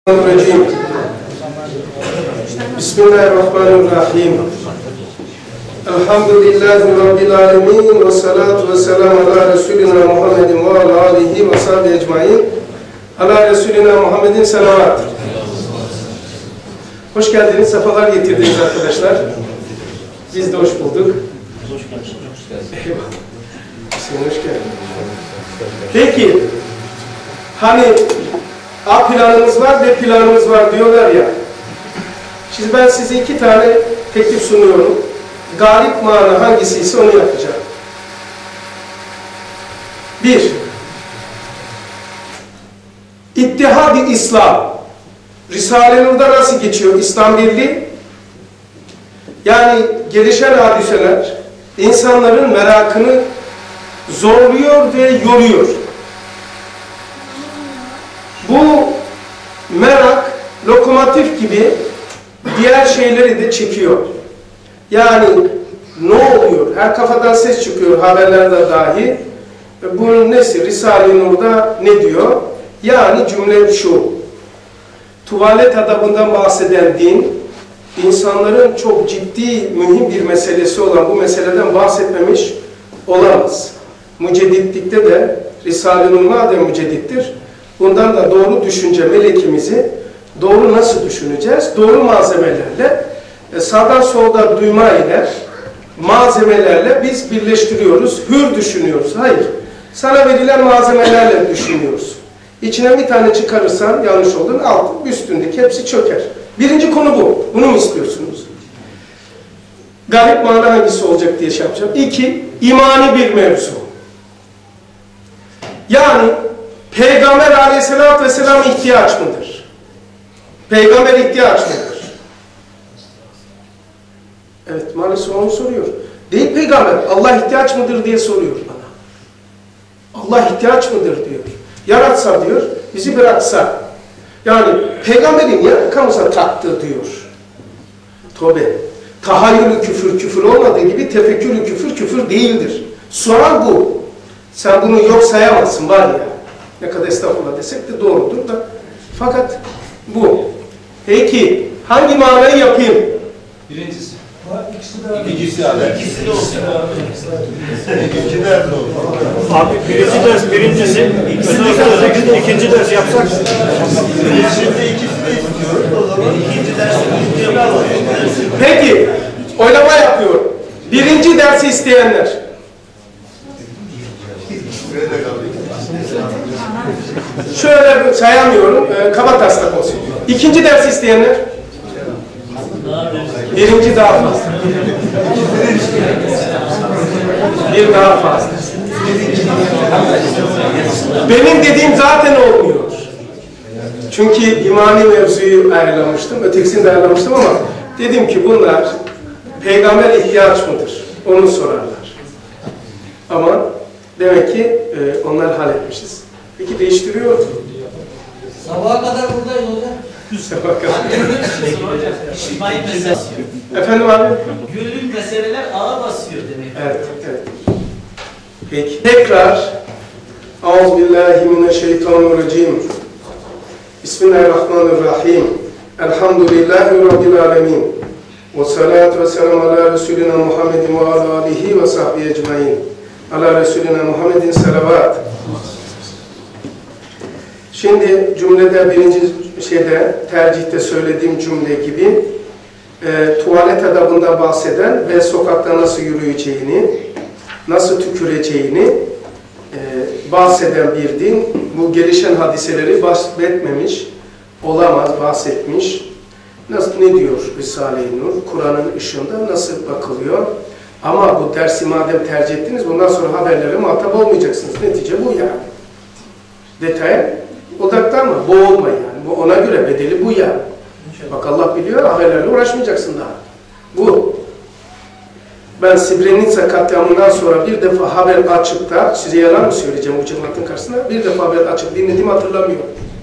Bismillahirrahmanirrahim. Bismillahirrahmanirrahim. Elhamdülillahi Rabbil alemin ve salatu ve selamu ala Resulina Muhammedin ve ala alihi ve sahbihi ecmain. Ala Resulina Muhammedin selavat. Hoş geldiniz, sefalar getirdiniz arkadaşlar. Biz de hoş bulduk. Hoş geldiniz. Eyvallah. Sen hoş geldin. Peki, hani A planımız var, B planımız var diyorlar ya. Şimdi ben size iki tane teklif sunuyorum. Galip mana hangisiyse onu yapacağım. Bir, İttihad-ı İslam. Risale-i Nur'da nasıl geçiyor? İslam Birliği. Yani gelişen hadiseler insanların merakını zorluyor ve yoruyor. Bu merak lokomotif gibi diğer şeyleri de çekiyor. Yani ne oluyor? Her kafadan ses çıkıyor, haberlerde dahi. Bunun nesi? Risale-i Nur'da ne diyor? Yani cümle şu. Tuvalet adabından bahseden din, insanların çok ciddi, mühim bir meselesi olan bu meseleden bahsetmemiş olamaz. Mücedditlikte de Risale-i Nur madem müceddittir, bundan da doğru düşünce melekimizi doğru nasıl düşüneceğiz? Doğru malzemelerle, sağdan solda duyma ile, malzemelerle biz birleştiriyoruz, hür düşünüyoruz. Hayır, sana verilen malzemelerle düşünüyoruz. İçine bir tane çıkarırsan yanlış olduğunu alt, üstündeki hepsi çöker. Birinci konu bu. Bunu mu istiyorsunuz? Galip mana hangisi olacak diye şey yapacağım. İki, imani bir mevzu. Yani Peygamber aleyhissalatü vesselam ihtiyaç mıdır? Peygamber ihtiyaç mıdır? Evet, maalesef onu soruyor. Değil peygamber, Allah ihtiyaç mıdır diye soruyor bana. Allah ihtiyaç mıdır diyor. Yaratsa diyor, bizi bıraksa. Yani peygamberin ya kamusa taktı diyor. Tövbe. Tahayyülü küfür, küfür olmadığı gibi tefekkürü küfür, küfür değildir. Soran bu. Sen bunu yok sayamazsın var ya. Ne kadar estağfurullah desek de doğrudur da. Fakat bu. Peki hangi manayı yapayım? Birincisi. İkincisi abi. İkisi de olsun. İkinci ders oldu. Abi birinci ders birincisi, ikinci ders yapsak. Şimdi ikisi de istiyoruz. O zaman İkinci dersi yapalım. Peki oylama yapıyor. Birinci dersi isteyenler. nerede kaldık? Şöyle sayamıyorum. Kaba taslak olsun. İkinci dersi isteyenler. Birinci daha fazla. Bir daha fazla. Benim dediğim zaten olmuyor. Çünkü imani mevzuyu ayarlamıştım, ötekisini de ayarlamıştım ama dedim ki bunlar peygamber ihtiyaç mıdır? Onu sorarlar. Ama demek ki onlar halletmişiz. Peki değiştiriyor. Sabaha kadar buradayız hocam. Sabaha kadar. İçtimai mesele. Efendim abi? Günlük meseleler ağır basıyor demek. Evet, evet. Peki. Tekrar Euzubillahimineşşeytanirracim. Bismillahirrahmanirrahim. Elhamdülillahi Rabbil alemin. Ve salatu ve selamu ala Resulina Muhammedin ve ala alihi ve sahbihi ecmain. Ala Resulina Muhammedin selavat. Şimdi cümlede birinci tercihte söylediğim cümle gibi tuvalet adabından bahseden ve sokakta nasıl yürüyeceğini, nasıl tüküreceğini bahseden bir din, bu gelişen hadiseleri bahsetmemiş, olamaz, bahsetmiş. Ne diyor Risale-i Nur? Kur'an'ın ışığında nasıl bakılıyor? Ama bu dersi madem tercih ettiniz, bundan sonra haberlere muhatap olmayacaksınız. Netice bu yani. Detaya odaklanma, boğulma yani. Bu ona göre bedeli bu yani. Bak Allah biliyor, haberlerle uğraşmayacaksın daha. Bu. Ben Srebrenica katliamından sonra bir defa haber açıp da, size yalan mı söyleyeceğim bu cemaatin karşısında? Bir defa haber açıp dinlediğimi hatırlamıyorum.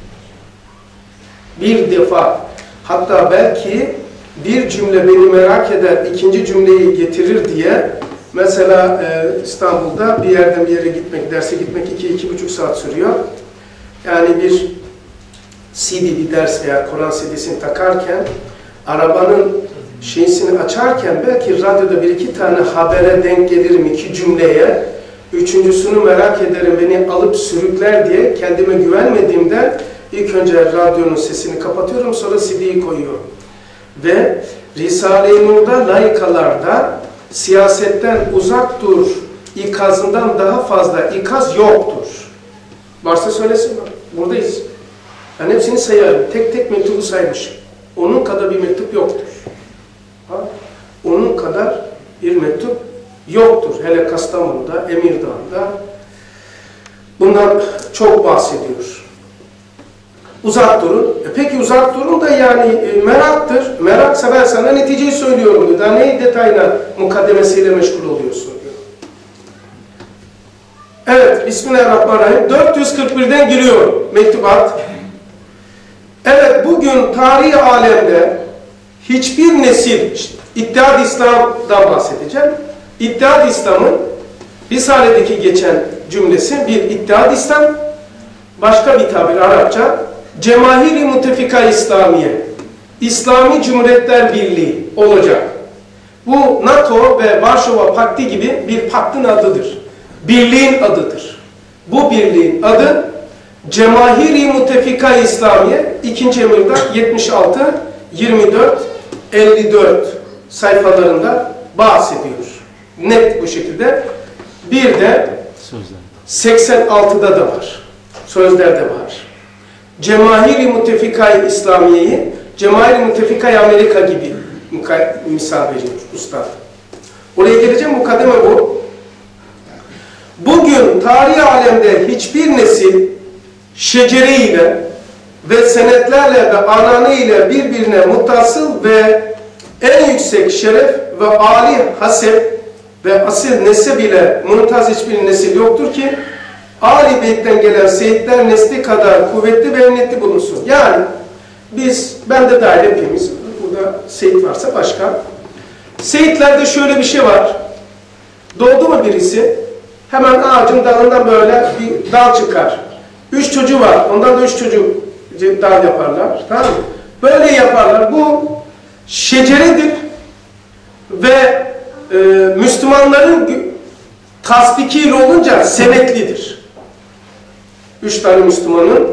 Bir defa. Hatta belki bir cümle beni merak eder, ikinci cümleyi getirir diye mesela İstanbul'da bir yerden bir yere gitmek, derse gitmek 2-2,5 saat sürüyor. Yani bir CD bir ders veya Kur'an CD'sini takarken, arabanın şeysini açarken belki radyoda bir iki tane habere denk gelirim, iki cümleye, üçüncüsünü merak ederim, beni alıp sürükler diye kendime güvenmediğimden ilk önce radyonun sesini kapatıyorum, sonra CD'yi koyuyorum. Ve Risale-i Nur'da, laikalarda siyasetten uzak dur ikazından daha fazla ikaz yoktur. Varsa söylesin bak. Buradayız. Ben hepsini sayarım. Tek tek mektubu saymışım. Onun kadar bir mektup yoktur. Ha? Onun kadar bir mektup yoktur. Hele Kastamonu'da, Emirdağ'da bundan çok bahsediyor. Uzak durun. Peki uzak durun da yani meraktır. Meraksa ben sana neticeyi söylüyorum diyor. Daha ne detayla mukaddemesiyle meşgul oluyorsun diyor. Evet, Bismillahirrahmanirrahim. 441'den giriyor mektubat. Evet, bugün tarihi alemde hiçbir nesil, İttihad İslam'dan bahsedeceğim. İttihad İslam'ın Risale'deki geçen cümlesi bir İttihad İslam, başka bir tabir Arapça, Cemahiri Mutefika İslamiye, İslami Cumhuriyetler Birliği olacak. Bu NATO ve Varşova Paktı gibi bir paktın adıdır. Birliğin adıdır. Bu birliğin adı Cemahiri Mutefika İslamiye, 2. emirde 76, 24, 54 sayfalarında bahsediyor. Net bu şekilde. Bir de 86'da da var. Sözlerde var. Cemahiri Mutefika-i İslamiye'yi Cemahiri Mutefika-i Amerika gibi misal veriyor Üstad. Oraya geleceğim, mukaddeme bu. Bugün tarihi alemde hiçbir nesil şecere-ile ve senetlerle ve anane ile birbirine muttasıl ve en yüksek şeref ve âli hasep ve asil nesep ile mümtaz hiçbir nesil yoktur ki Âl-i Beyt'ten gelen seyitler nesli kadar kuvvetli ve emniyetli bulunsun. Yani ben de dahil hepimiz, burada seyit varsa başka. Seyitlerde şöyle bir şey var. Doğdu mu birisi, hemen ağacın dalından böyle bir dal çıkar. 3 çocuğu var, ondan da 3 çocuk dal yaparlar. Tamam mı? Böyle yaparlar. Bu şeceredir ve Müslümanların tasdikiyle olunca senetlidir. 3 tane Müslümanın.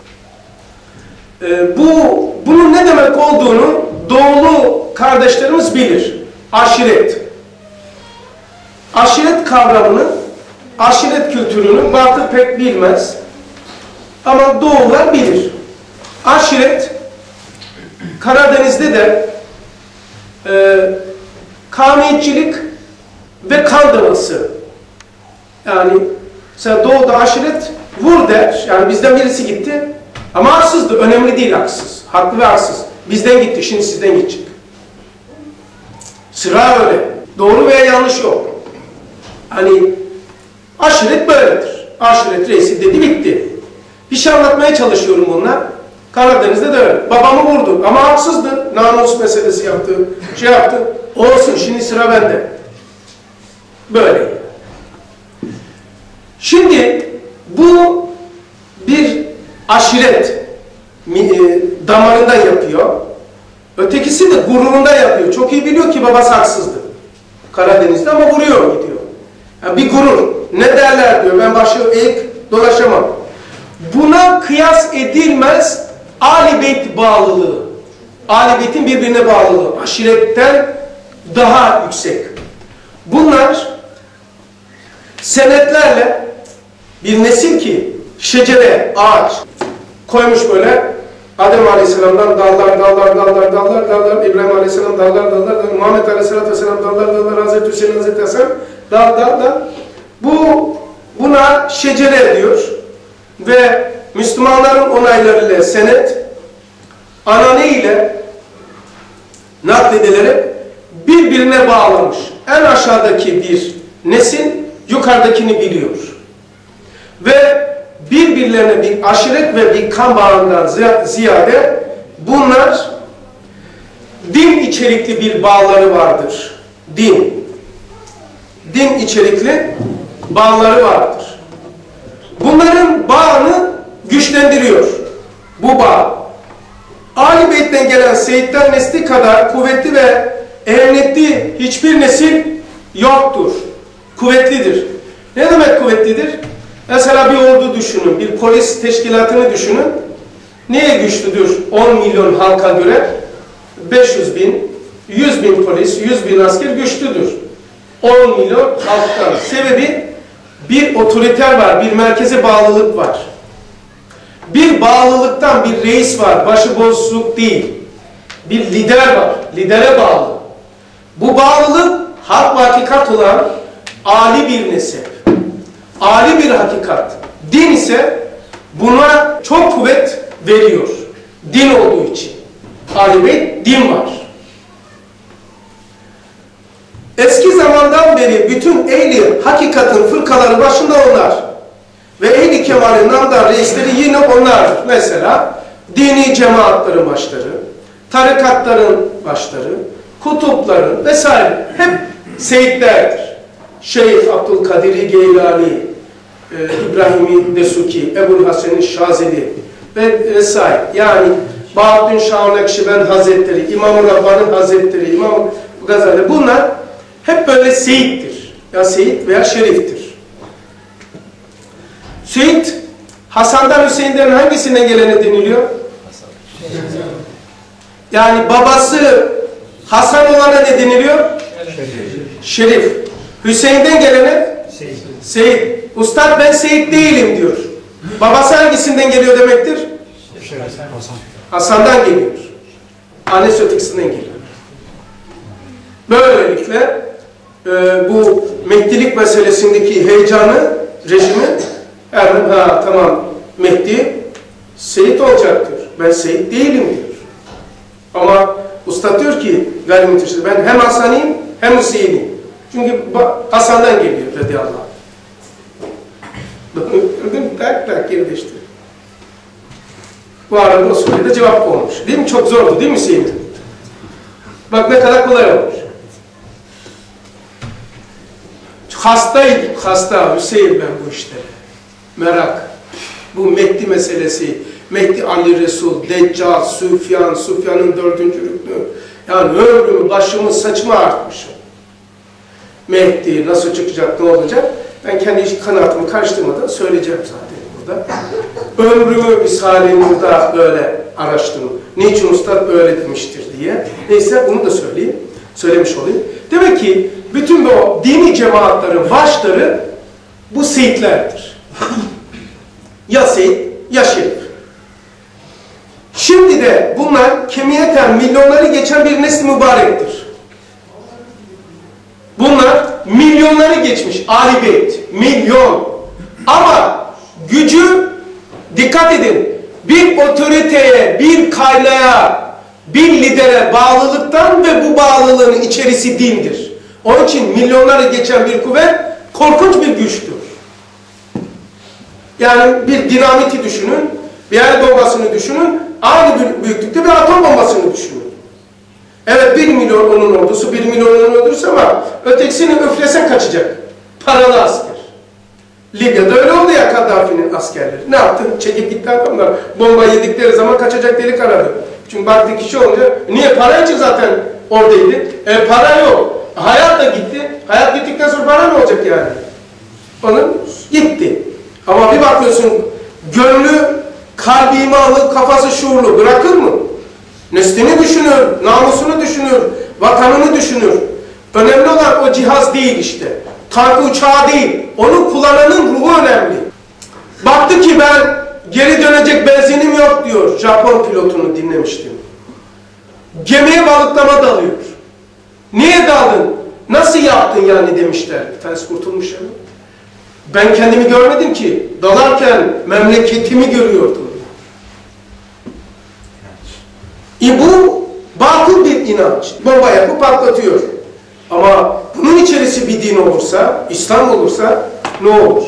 Bunun ne demek olduğunu doğulu kardeşlerimiz bilir. Aşiret. Aşiret kavramını, aşiret kültürünü Batı pek bilmez. Ama doğular bilir. Aşiret, Karadeniz'de de kavmiyetçilik ve kandırması. Yani mesela doğuda aşiret vur der. Yani bizden birisi gitti. Ama haksızdı. Önemli değil haksız. Haklı ve haksız. Bizden gitti. Şimdi sizden gidecek. Sıra öyle. Doğru veya yanlış yok. Hani aşiret böyledir. Aşiret reisi dedi bitti. Bir şey anlatmaya çalışıyorum bununla. Karadeniz'de de öyle. Babamı vurdu ama haksızdı. Namus meselesi yaptı. Şey yaptı. Olsun şimdi sıra bende. Böyle. Şimdi bu bir aşiret damarından yapıyor. Ötekisi de gururundan yapıyor. Çok iyi biliyor ki babası haksızdı. Karadeniz'de ama vuruyor gidiyor. Yani bir gurur. Ne derler diyor. Ben başı eğik dolaşamam. Buna kıyas edilmez Âl-i Beyt bağlılığı. Âl-i Beyt'in birbirine bağlılığı. Aşiretten daha yüksek. Bunlar senetlerle bir nesil ki şecere, ağaç koymuş böyle Adem Aleyhisselam'dan dallar, İbrahim Aleyhisselam dallar, Muhammed Aleyhisselatü Vesselam dallar, Hazreti Hüseyin, Hazreti Hasan dal. Buna şecere diyor ve Müslümanların onaylarıyla senet, anane ile nakledilerek birbirine bağlamış. En aşağıdaki bir nesil yukarıdakini biliyor. Ve birbirlerine bir aşiret ve bir kan bağından ziyade bunlar din içerikli bir bağları vardır. Din içerikli bağları vardır. Bunların bağını güçlendiriyor. Bu bağ. Ali Beyt'ten gelen Seyitler nesli kadar kuvvetli ve ehemmiyetli hiçbir nesil yoktur. Kuvvetlidir. Ne demek kuvvetlidir? Mesela bir ordu düşünün, bir polis teşkilatını düşünün. Neye güçlüdür 10 milyon halka göre? 500 bin, 100 bin polis, 100 bin asker güçlüdür. 10 milyon halktan. Sebebi bir otoriter var, bir merkeze bağlılık var. Bir bağlılıktan bir reis var, başıbozluk değil. Bir lider var, lidere bağlı. Bu bağlılık hak ve hakikat olan âli bir nesep. Âli bir hakikat. Din ise buna çok kuvvet veriyor. Din olduğu için. Âli Beyt, din var. Eski zamandan beri bütün ehli hakikatin fırkaları başında onlar. Ve ehli kemalin namdar reisleri yine onlar. Mesela dini cemaatlerin başları, tarikatların başları, kutupların vesaire hep seyitlerdir. Şeyh Abdülkadir Geylani, İbrahim Desuki, Ebu Hasan Şazeli ve vesaire. Yani Bahattin Şah Nakşibend Hazretleri, İmam-ı Rabbani Hazretleri, İmam Gazali, bunlar hep böyle seyittir. Ya seyit veya şeriftir. Seyit, Hasan'dan Hüseyin'den hangisine gelene deniliyor? Yani babası Hasan olana ne deniliyor? Şerif. Hüseyin'den gelene? Seyit. Ustad ben seyit değilim diyor. Babası hangisinden geliyor demektir? Hasan'dan geliyor. Annesi ötekisinden geliyor. Böylelikle bu Mehdilik meselesindeki heyecanı, rejimi tamam Mehdi seyit olacaktır. Ben seyit değilim diyor. Ama usta diyor ki gayrimütteşid, ben hem Hasan'ıyım hem Hüseyin'iyim. Çünkü Hasan'dan geliyor radıyallahu anh. Gördün mü? Tak geri değişti. Bu arada o soruya da cevap olmuş. Değil mi? Çok zordu değil mi Hüseyin? Bak ne kadar kolay olmuş. Hastaydım, hasta Hüseyin ben bu işlere. Merak. Bu Mehdi meselesi, Mehdi Ali Resul, Deccal, Süfyan'ın dördüncü rüknü. Yani ömrümü, başımı, saçımı artmışım. Mehdi nasıl çıkacak, ne olacak? Ben kendi kanaatımı karıştırmadan söyleyeceğim zaten burada. Ömrümü misali burada böyle araştırdım. Niçin Ustad böyle demiştir diye. Neyse bunu da söyleyeyim. Söylemiş olayım. Demek ki bütün bu dini cemaatlerin başları bu seyitlerdir. Ya seyit ya şerif. Şimdi de bunlar kemiyeten milyonları geçen bir nesli mübarektir. Bunlar milyonları geçmiş. Âli Beyt. Milyon. Ama gücü dikkat edin. Bir otoriteye, bir kaynaya, bir lidere bağlılıktan ve bu bağlılığın içerisi dindir. Onun için milyonları geçen bir kuvvet korkunç bir güçtür. Yani bir dinamiti düşünün, bir el bombasını düşünün, aynı büyüklükte bir atom bombasını düşünün. Evet 1 milyon onun ordusu, 1 milyon onun ordusu ama ötekisini üflesen kaçacak. Paralı asker. Libya'da öyle oldu ya Kaddafi'nin askerleri. Ne yaptı? Çekip gitti adamlar. Bomba yedikleri zaman kaçacak delik aradı. Çünkü baktı kişi olunca, niye? Para için zaten oradaydı. Para yok. Hayat da gitti. Hayat gittikten sonra para ne olacak yani? Onun gitti. Ama bir bakıyorsun, gönlü, kalbi imanlı, kafası şuurlu. Bırakır mı? Neslini düşünür, namusunu düşünür, vatanını düşünür. Önemli olan o cihaz değil işte. Tankı uçağı değil. Onu kullananın ruhu önemli. Baktı ki ben geri dönecek benzinim yok diyor. Japon pilotunu dinlemiştim. Gemiye balıklama dalıyor. Niye daldın? Nasıl yaptın yani demişler. Bir tanesi kurtulmuş yani. Ben kendimi görmedim ki. Dalarken memleketimi görüyordum. Bu batıl bir inanç. Bomba yapıp patlatıyor. Ama bunun içerisi bir din olursa, İslam olursa ne olur?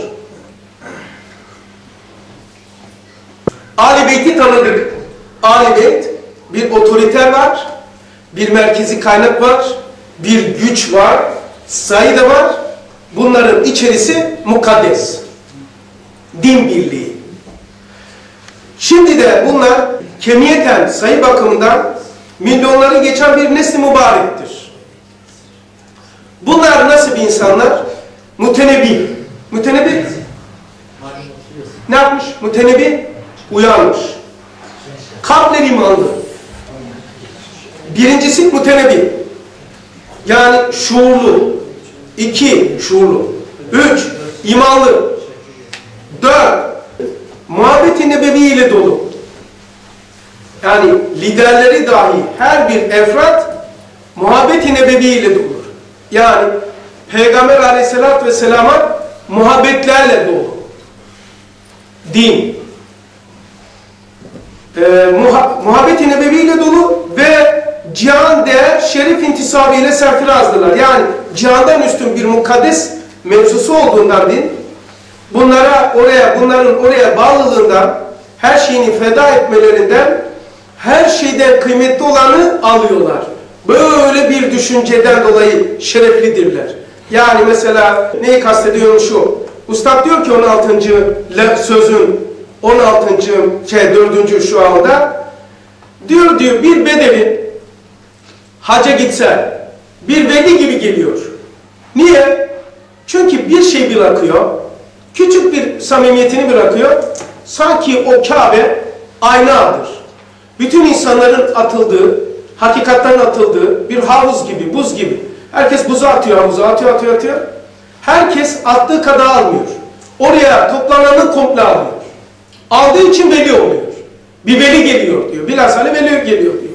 Âli Beyt'i tanıdık. Âli Beyt bir otoriter var, bir merkezi kaynak var, bir güç var, sayı da var. Bunların içerisi mukaddes. Din birliği. Şimdi de bunlar kemiyeten, sayı bakımından milyonları geçen bir nesli mübarektir. Bunlar nasıl bir insanlar? Mutenebi. Mutenebi ne yapmış? Mutenebi uyanmış. Kalpleri imanlı. Birincisi mutenebi. Yani şuurlu. 2 şuurlu. 3 imanlı. 4 muhabbet-i nebevi ile dolu. Yani liderleri dahi her bir efrat muhabbet-i nebevi ile dolu. Yani Peygamber aleyhissalatü vesselama muhabbetlerle dolu. Din. Muhabbet-i nebevi ile dolu ve cihan değer şerif intisabı ile serfirazdılar. Yani cihandan üstün bir mukaddes mevzusu olduğundan din, bunların oraya bağlılığından, her şeyini feda etmelerinden, her şeyden kıymetli olanı alıyorlar. Böyle bir düşünceden dolayı şereflidirler. Yani mesela neyi kastediyorum şu. Ustad diyor ki 16. sözün 4. şu anda diyor bir bedevi hacca gitse bir veli gibi geliyor. Niye? Çünkü bir şey bırakıyor. Küçük bir samimiyetini bırakıyor. Sanki o Kabe aynadır. Bütün insanların atıldığı, hakikattan atıldığı bir havuz gibi, buz gibi. Herkes buzu atıyor, havuza atıyor. Herkes attığı kadar almıyor. Oraya toplananı komple alıyor. Aldığı için veli oluyor. Bir veli geliyor diyor. Bilhassa veli geliyor diyor.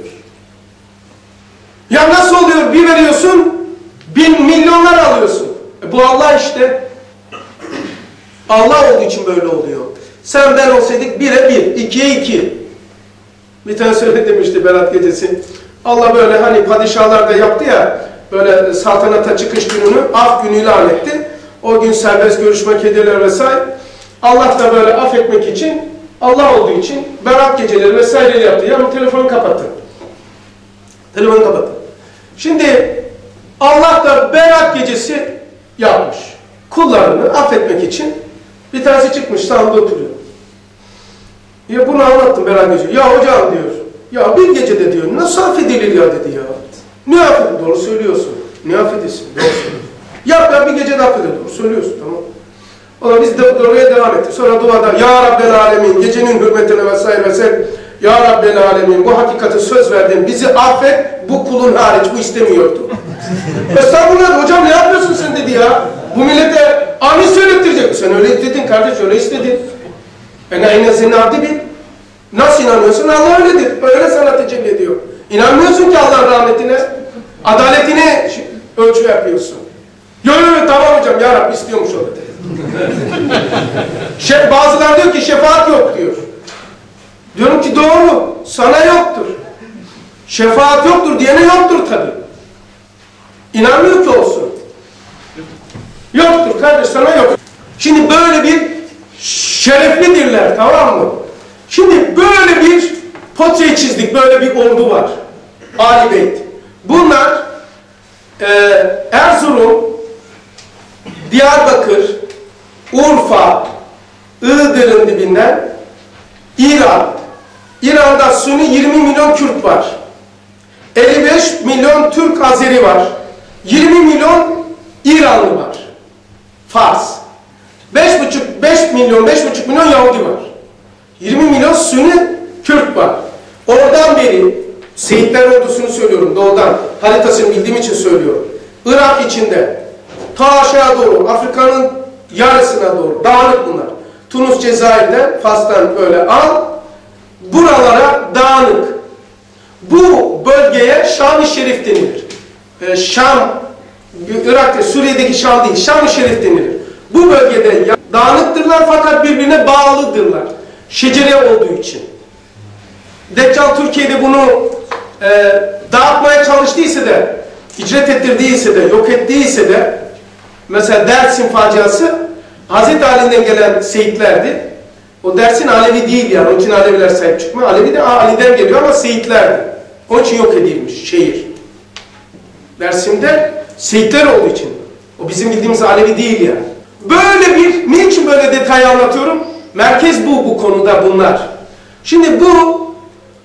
Ya nasıl oluyor? Bir veriyorsun, milyonlar alıyorsun. Bu Allah işte. Allah olduğu için böyle oluyor. Sen ben olsaydık 1'e 1, 2'ye 2. Bir tane söyle demişti Berat Gecesi. Allah böyle hani padişahlar da yaptı ya, böyle saltanata çıkış gününü af günü ilan etti. O gün serbest görüşmek edilir vesaire. Allah da böyle affetmek için, Allah olduğu için Berat geceleri vesaire yaptı. Ya telefonu kapatın. Telefonu kapatın. Şimdi Allah da Berat gecesi yapmış. Kullarını affetmek için bir tanesi çıkmış sağında oturuyor. Ya bunu anlattım Berat gecesi. Ya hocam diyor. Ya bir gecede diyor nasıl affedilir ya dedi ya. Ne affedin? Doğru söylüyorsun. Ne affedilsin? Doğru söylüyorsun. Ya bir gecede affedin. Doğru söylüyorsun. Tamam. O da biz de oraya devam ettik. Sonra duada Ya Rabbel Alemin gecenin hürmetine vesaire Ya Rabbel Alemin bu hakikati söz verdin. Bizi affet. Bu kulun hariç. Bu istemiyordu. Estağfurullah hocam ne yapıyorsun sen dedi ya. Bu millete amin söylettirecek. Sen öyle istedin kardeş öyle istedin. Aynen senin abdi bil. Nasıl inanmıyorsun? Allah öyledir. Öyle sana tecelli ediyor. İnanmıyorsun ki Allah'ın rahmetine, adaletine ölçü yapıyorsun. Yok tamam hocam ya Rabbi istiyormuş o dedi. Bazıları diyor ki şefaat yok diyor. Diyorum ki doğru. Sana yoktur. Şefaat yoktur diyene yoktur tabi. İnanmıyor ki olsun. Yoktur kardeş sana yok. Şimdi böyle bir şereflidirler tamam mı? Şimdi böyle bir portre çizdik. Böyle bir ordu var. Ali Beyt. Bunlar Erzurum, Diyarbakır, Urfa, Iğdır'ın dibinden İran. İran'da Sünni 20 milyon Kürt var. 55 milyon Türk Azeri var. 20 milyon İranlı var. Fars. 5,5 milyon Yahudi var. 20 milyon Sünni Kürt var. Oradan beri Seyitler ordusunu söylüyorum doğudan. Haritasını bildiğim için söylüyorum. Irak içinde ta aşağı doğru Afrika'nın yarısına doğru dağınık bunlar. Tunus Cezayir'den Fas'tan böyle al. Buralara dağınık. Bu bölgeye Şam-ı Şerif denilir. Şam, Irak'ta, Suriye'deki Şam değil, Şam-ı Şerif denilir. Bu bölgede dağınıktırlar fakat birbirine bağlıdırlar. Şecere olduğu için. Deccal Türkiye'de bunu dağıtmaya çalıştıysa da, icret ettirdiyse de, yok ettiyse de, mesela Dersim faciası, Hazreti Ali'den gelen seyitlerdi. O Dersin Alevi değil yani, onun için Aleviler sahip çıkmıyor. Alevi de Ali'den geliyor ama seyitlerdi. Onun için yok edilmiş şehir. Dersim'de seyitler olduğu için. O bizim bildiğimiz Alevi değil yani. Böyle bir, niçin böyle detayı anlatıyorum? Merkez bu konuda bunlar. Şimdi bu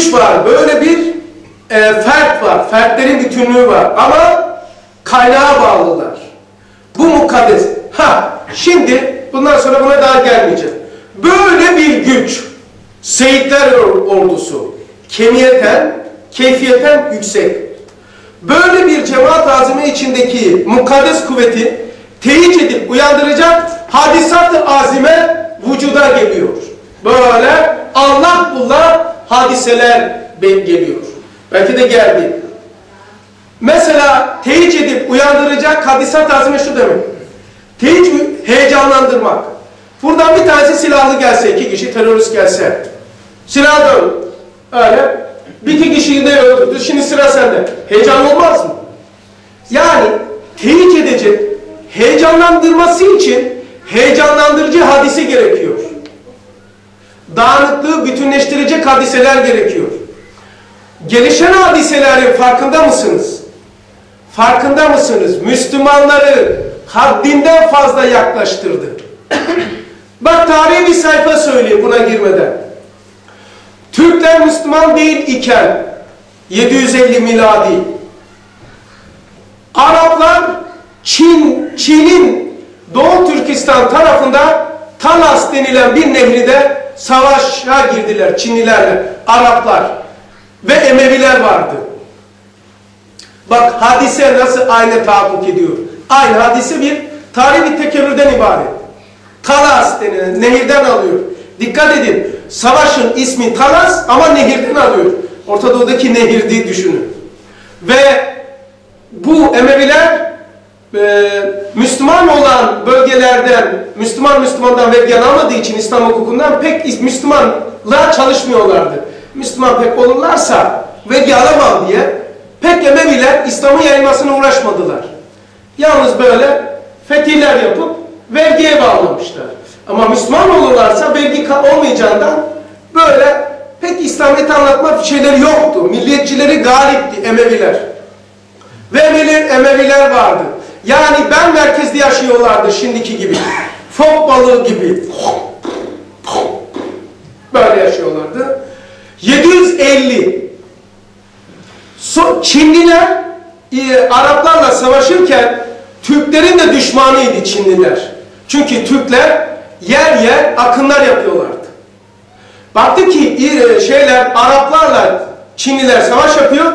güç var, böyle bir fert var, fertlerin bütünlüğü var ama kaynağa bağlılar. Bu mukaddes. Şimdi bundan sonra buna daha gelmeyeceğim. Böyle bir güç, Seyitler ordusu, kemiyeten, keyfiyeten yüksek. Böyle bir cemaat-ı azime içindeki mukaddes kuvveti teyit edip uyandıracak hadisat-ı azime vücuda geliyor. Böyle Allah bullah hadiseler geliyor. Belki de geldi. Mesela teyit edip uyandıracak hadisat-ı azime şu demek. Teyit, heyecanlandırmak. Buradan bir tanesi silahlı gelse, 2 kişi terörist gelse. Silah dön. Öyle. Bir iki kişiyi de öldürdü. Şimdi sıra sende. Heyecan olmaz mı? Yani teyit edecek, heyecanlandırması için heyecanlandırıcı hadise gerekiyor. Dağınıklığı bütünleştirecek hadiseler gerekiyor. Gelişen hadiselerin farkında mısınız? Farkında mısınız? Müslümanları haddinden fazla yaklaştırdı. Bak tarihi bir sayfa söyleyeyim buna girmeden. Türkler Müslüman değil iken 750 miladi Araplar Çin'in Doğu Türkistan tarafında Talas denilen bir nehride savaşa girdiler Çinlilerle, Araplar ve Emeviler vardı. Bak hadise nasıl aynı tahakkuk ediyor. Aynı hadise bir tarihi bir tekerrürden ibaret. Talas denilen nehirden alıyor. Dikkat edin. Savaşın ismi Talas ama nehirden alıyor. Orta Doğu'daki nehirdi düşünün. Ve bu Emeviler Müslüman olan bölgelerden, Müslümandan vergi almadığı için İslam hukukundan pek Müslümanla çalışmıyorlardı. Müslüman pek olurlarsa vergi alamam diye pek Emeviler İslam'ın yayılmasına uğraşmadılar. Yalnız böyle fetihler yapıp vergiye bağlamışlar. Ama Müslüman olurlarsa vergi olmayacağından böyle pek İslamiyet'i anlatma şeyleri yoktu. Milliyetçileri galipti Emeviler. Ve Emeviler vardı. Yani ben merkezde yaşıyorlardı şimdiki gibi. Fok balığı gibi. Böyle yaşıyorlardı. 750 Çinliler Araplarla savaşırken Türklerin de düşmanıydı Çinliler. Çünkü Türkler yer yer akınlar yapıyorlardı. Baktı ki Araplarla Çinliler savaş yapıyor.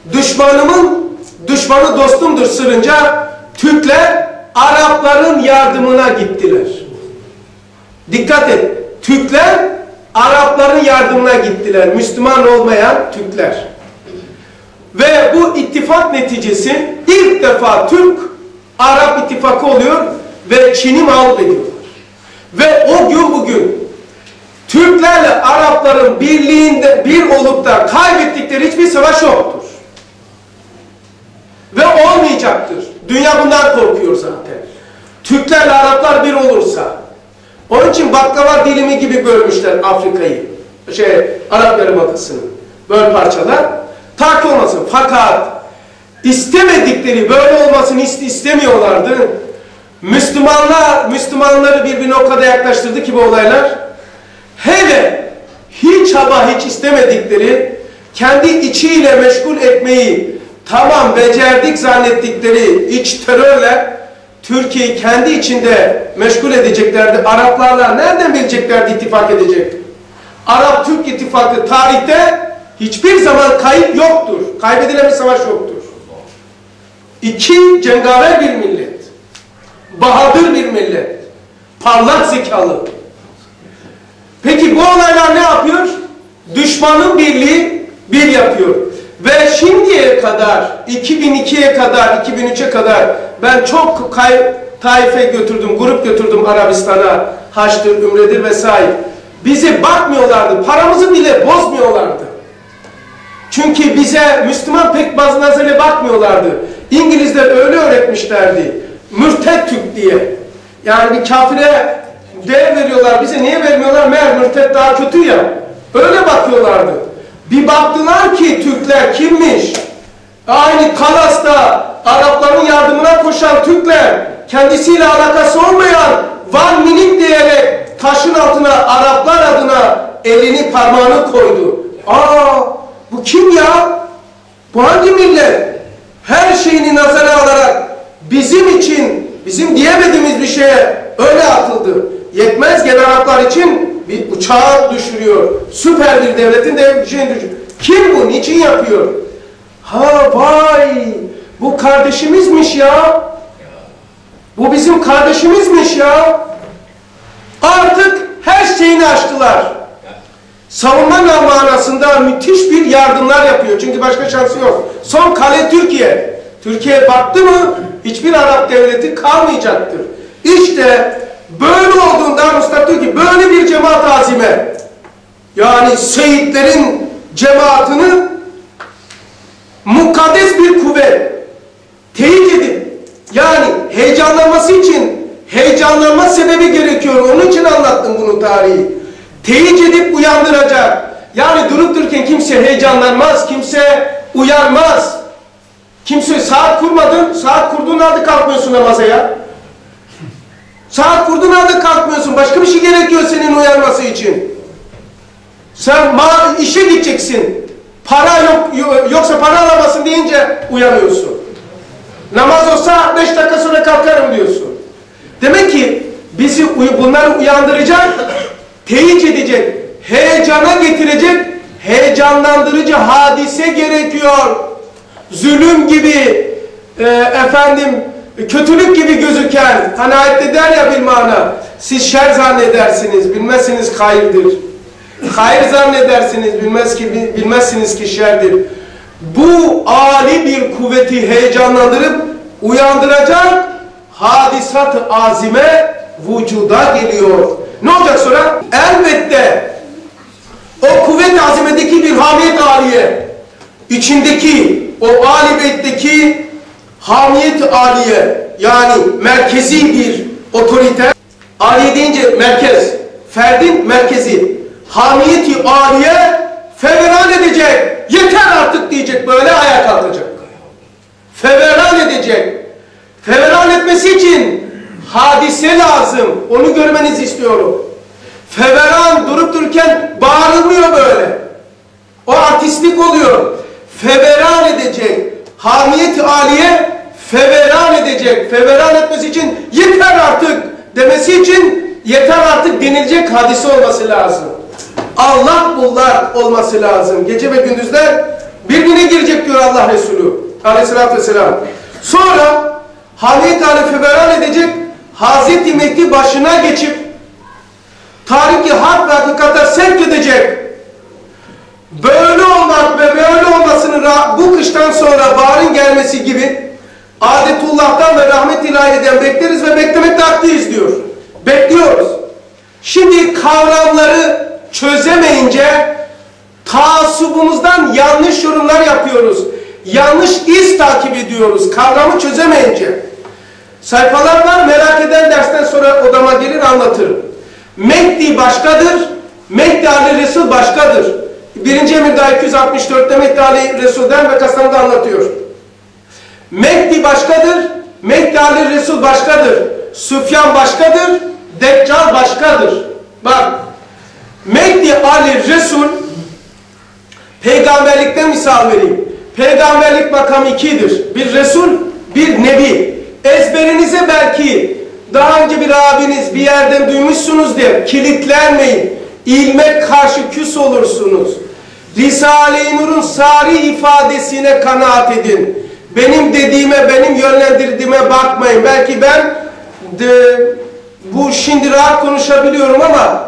Düşmanı dostumdur sırrınca Türkler Arapların yardımına gittiler. Dikkat et. Türkler Arapların yardımına gittiler. Müslüman olmayan Türkler. Ve bu ittifak neticesi ilk defa Türk-Arap ittifakı oluyor ve Çin'i mağlup ediyorlar. Ve o gün bugün Türklerle Arapların birliğinde bir olup da kaybettikleri hiçbir savaş yoktur. Ve olmayacaktır. Dünya bundan korkuyor zaten. Türklerle Araplar bir olursa. Onun için baklava dilimi gibi bölmüşler Afrika'yı. Arap Yarımadası'nı. Böyle parçalar. Ta ki olmasın. Fakat istemedikleri, böyle olmasını istemiyorlardı. Müslümanları birbirine o kadar yaklaştırdı ki bu olaylar. Hele hiç istemedikleri, kendi içiyle meşgul etmeyi tamam becerdik zannettikleri iç terörle Türkiye'yi kendi içinde meşgul edeceklerdi. Araplarla nereden bileceklerdi ittifak edecek? Arap-Türk ittifakı tarihte hiçbir zaman kayıp yoktur. Kaybedilen bir savaş yoktur. İki cengaver bir millet. Bahadır bir millet. Parlak zekalı. Peki bu olaylar ne yapıyor? Düşmanın birliği bir yapıyor. Ve şimdiye kadar, 2002'ye kadar, 2003'e kadar ben çok taife götürdüm, grup götürdüm Arabistan'a. Haç'tır, Ümre'dir vesaire. Bize bakmıyorlardı, paramızı bile bozmuyorlardı. Çünkü bize Müslüman pek bazı nazarıyla bakmıyorlardı. İngilizler öyle öğretmişlerdi. Mürted Türk diye. Yani bir kafire değer veriyorlar. Bize niye vermiyorlar? Meğer mürted daha kötü ya. Öyle bakıyorlardı. Bir baktılar ki Türkler kimmiş? Aynı Talas'ta Arapların yardımına koşan Türkler, kendisiyle alakası olmayan Van Minik diyerek taşın altına Araplar adına elini parmağını koydu. Bu kim ya? Bu hangi millet? Her şeyini nazara alarak bizim için, bizim diyemediğimiz bir şeye öyle atıldı. Yetmez genel haklar için bir uçağı düşürüyor. Süper bir devletin de şeyini düşürüyor. Kim bu? Niçin yapıyor? Ha vay! Bu kardeşimizmiş ya. Bu bizim kardeşimizmiş ya. Artık her şeyini aştılar. Savunma manasında müthiş bir yardımlar yapıyor. Çünkü başka şansı yok. Son kale Türkiye. Türkiye baktı mı hiçbir Arap devleti kalmayacaktır. İşte böyle olduğundan Mustafa diyor ki böyle bir cemaat azime, yani şehitlerin cemaatini mukaddes bir kuvvet teyit edip, yani heyecanlanması için heyecanlanma sebebi gerekiyor. Onun için anlattım bunu tarihi. Teyit edip uyandıracak. Yani durup dururken kimse heyecanlanmaz, kimse uyanmaz. Kimse saat kurmadın, saat kurduğun halde kalkmıyorsun namaza ya. Saat kurduğun halde kalkmıyorsun. Başka bir şey gerekiyor senin uyanması için. Sen işe gideceksin. Para yok, yoksa para alamazsın deyince uyanıyorsun. Namaz olsa 5 dakika sonra kalkarım diyorsun. Demek ki bizi bunları uyandıracak, teyit edecek, heyecana getirecek, heyecanlandırıcı hadise gerekiyor. Zulüm gibi, kötülük gibi gözüken, hani ayette der ya bilmana, siz şer zannedersiniz, bilmezsiniz hayırdır. Hayır zannedersiniz, bilmezsiniz ki şerdir. Bu âli bir kuvveti heyecanlandırıp uyandıracak hadisat-ı azime vücuda geliyor. Ne olacak sonra? Elbette o kuvvet-i azimedeki bir hamiyet âliye, içindeki o âli beytteki hamiyet-i âliye, yani merkezi bir otorite, âliye deyince merkez, ferdin merkezi, hamiyet-i âliye feveran edecek. Yeter artık diyecek, böyle ayağa kalkacak. Feveran edecek. Feveran etmesi için hadise lazım. Onu görmenizi istiyorum. Feveran durup dururken bağırılmıyor böyle. O artistlik oluyor. Feveran edecek. Hamiyet-i âliye feveran edecek. Feveran etmesi için yeter artık demesi için yeter artık denilecek hadise olması lazım. Allah bullak olması lazım. Gece ve gündüzler birbirine girecek diyor Allah Resulü aleyhissalatü vesselam. Sonra hamiyet-i âliye feveran edecek, Hazreti Mehdi başına geçip tarih-i hak ve hakikata sevk edecek. Böyle olmak ve böyle olmasını bu kıştan sonra baharın gelmesi gibi adetullah'tan ve rahmet ilahiden bekleriz ve beklemekte haklıyız diyor. Bekliyoruz. Şimdi kavramları çözemeyince taassubumuzdan yanlış yorumlar yapıyoruz. Yanlış iz takip ediyoruz. Kavramı çözemeyince. Sayfalar var, merak eden dersten sonra odama gelir anlatırım. Mehdi başkadır, Mehdi Ali Resul başkadır. 1. Emirdağ 264'te Mehdi Ali Resul'den ve Kastamonu'da anlatıyor. Mehdi başkadır, Mehdi Ali Resul başkadır. Süfyan başkadır, Deccal başkadır. Bak, Mehdi Ali Resul, peygamberlikten misal vereyim. Peygamberlik makamı ikidir. Bir Resul, bir Nebi. Ezberinize belki daha önce bir abiniz bir yerden duymuşsunuzdur. Kilitlenmeyin. İlme karşı küs olursunuz. Risale-i Nur'un sari ifadesine kanaat edin. Benim dediğime, benim yönlendirdiğime bakmayın. Belki ben bu şimdi rahat konuşabiliyorum ama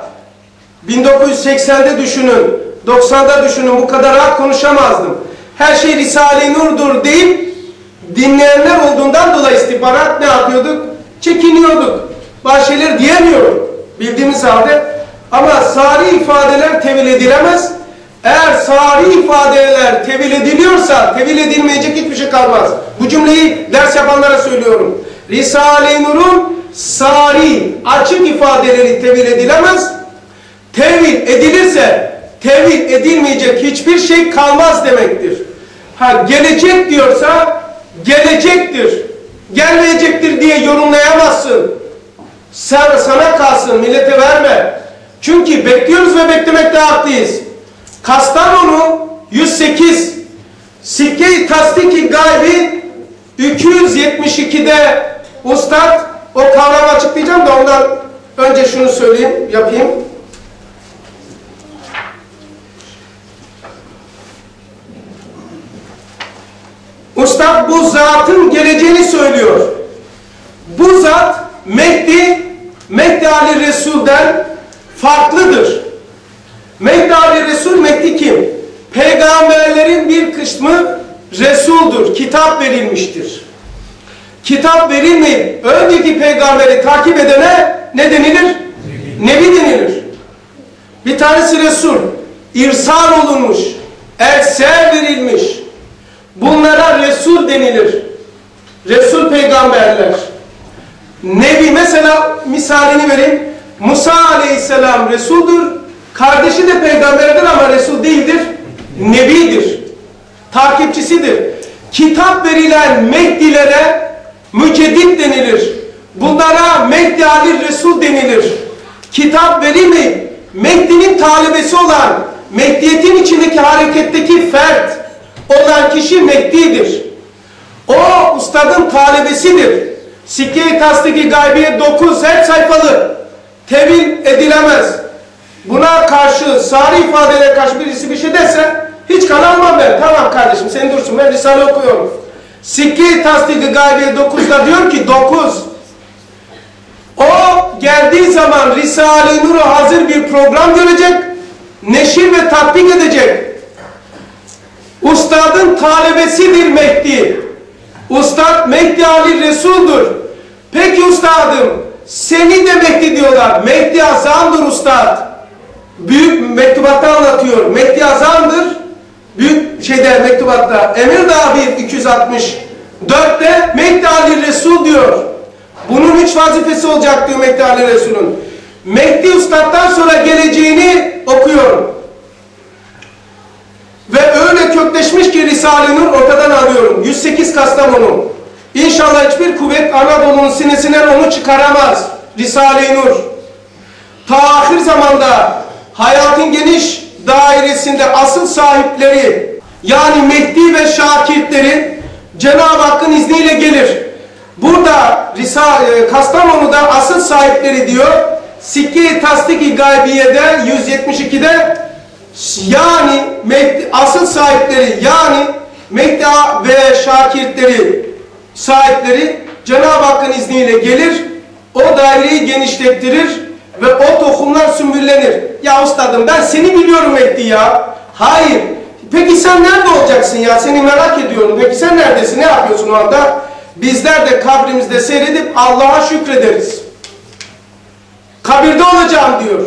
1980'de düşünün, 90'da düşünün, bu kadar rahat konuşamazdım. Her şey Risale-i Nur'dur deyip dinleyenler olduğundan dolayı istihbarat ne yapıyorduk? Çekiniyorduk. Bazı şeyler diyemiyorduk bildiğimiz halde. Ama sari ifadeler tevil edilemez. Eğer sari ifadeler tevil ediliyorsa tevil edilmeyecek hiçbir şey kalmaz. Bu cümleyi ders yapanlara söylüyorum. Risale-i Nur'un sari, açık ifadeleri tevil edilemez. Tevil edilirse tevil edilmeyecek hiçbir şey kalmaz demektir. Ha, gelecek diyorsa gelecektir. Gelmeyecektir diye yorumlayamazsın. Sana kalsın, millete verme. Çünkü bekliyoruz ve beklemekte haklıyız. Kastamonu 108. Sikke-i Tasdik-i Gaybi 272'de Ustad o kavramı açıklayacağım da ondan önce şunu söyleyeyim, yapayım. Ustad bu zatın geleceğini söylüyor. Bu zat Mehdi Ali Resul'den farklıdır. Mehdi Ali Resul, Mehdi kim? Peygamberlerin bir kısmı Resul'dur. Kitap verilmiştir. Kitap verilmeyip önceki peygamberi takip edene ne denilir? Nebi denilir. Bir tanesi Resul. İrsal olunmuş. Elçiler verilmiş. Bunlara Resul denilir. Resul peygamberler. Nebi, mesela misalini vereyim. Musa aleyhisselam Resul'dur. Kardeşi de peygamberdir ama Resul değildir. Nebidir. Takipçisidir. Kitap verilen Mehdilere müceddit denilir. Bunlara Mehdi Ali Resul denilir. Kitap verilmeyip Mehdi'nin talebesi olan, Mehdiyetin içindeki hareketteki fert olan kişi Mehdi'dir. O ustadın talebesidir. Sikke-i Tasdik-i Gaybiye 9 her sayfalı. Tevil edilemez. Buna karşı, sarı ifadelere karşı birisi bir şey derse hiç kan almam ben. Tamam kardeşim sen dursun, ben Risale okuyorum. Sikke-i Tasdik-i Gaybiye 9'da diyor ki 9. O geldiği zaman Risale-i Nur'a hazır bir program görecek, neşir ve tatbik edecek. Ustadın talebesidir Mehdi. Ustad Mehdi Ali Resul'dur. Peki ustadım, seni de Mehdi diyorlar. Mehdi Azam'dır ustad. Büyük mektubatta anlatıyor. Mehdi Azam'dır. Büyük mektubatta. Emirdağ 264'te Mehdi Ali Resul diyor. Bunun 3 vazifesi olacak diyor Mehdi Ali Resul'ün. Mehdi ustadtan sonra geleceğini okuyorum. Ve öyle kökleşmiş ki Risale-i Nur ortadan alıyorum. 108 Kastamonu. İnşallah hiçbir kuvvet Anadolu'nun sinesinden onu çıkaramaz. Risale-i Nur. Ta ahir zamanda hayatın geniş dairesinde asıl sahipleri, yani Mehdi ve şakirtleri Cenab-ı Hakk'ın izniyle gelir. Burada Kastamonu'da asıl sahipleri diyor, Sikke-i Tasdik-i Gaybiye'de 172'de, yani asıl sahipleri, yani Mehdi ve şakirtleri sahipleri Cenab-ı Hakk'ın izniyle gelir, o daireyi genişlettirir ve o tohumlar sümbüllenir. Ya ustadım ben seni biliyorum Mehdi ya. Hayır. Peki sen nerede olacaksın ya? Seni merak ediyorum. Peki sen neredesin? Ne yapıyorsun orada? Bizler de kabrimizde seyredip Allah'a şükrederiz. Kabirde olacağım diyor.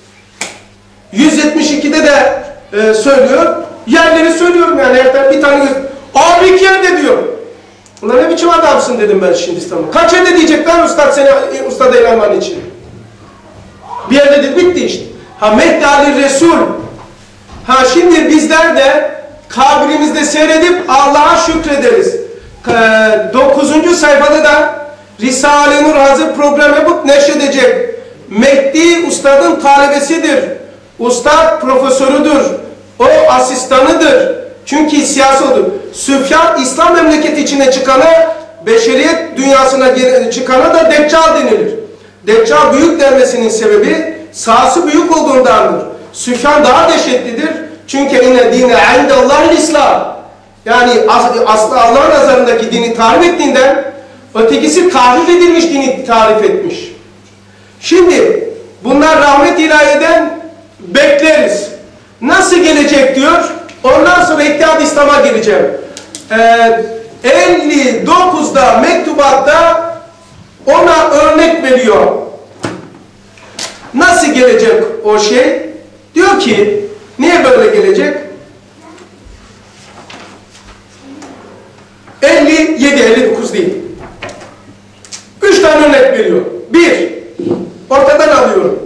172'de de söylüyor. Yerleri söylüyorum yani. Bir tane abi 2 yerde diyor. Ulan ne biçim adamsın dedim ben şimdi İstanbul'a. Kaç yerde diyecekler ustad seni ustada inanman için. Bir yerde de bitti işte. Ha Mehdi Ali Resul. Ha şimdi bizler de kabrimizde seyredip Allah'a şükrederiz. 9. sayfada da Risale-i Nur hazır program yapıp neşredecek. Mehdi ustadın talebesidir. Ustad profesörüdür. O asistanıdır. Çünkü siyasi odur. Süfyan İslam memleketi içine çıkana, beşeriyet dünyasına çıkana da Deccal denilir. Deccal büyük denmesinin sebebi sahası büyük olduğundandır. Süfyan daha dehşetlidir. Çünkü inne dine indellahil İslam. Yani aslında Allah'ın nazarındaki dini tarif ettiğinden ötekisi tahrif edilmiş dini tarif etmiş. Şimdi bunlar rahmet ilahiden bekleriz. Nasıl gelecek diyor. Ondan sonra İttihad İslam'a geleceğim. 59'da mektubatta ona örnek veriyor. Nasıl gelecek o şey? Diyor ki, niye böyle gelecek? 57, 59 değil. 3 tane örnek veriyor. 1, ortadan alıyorum.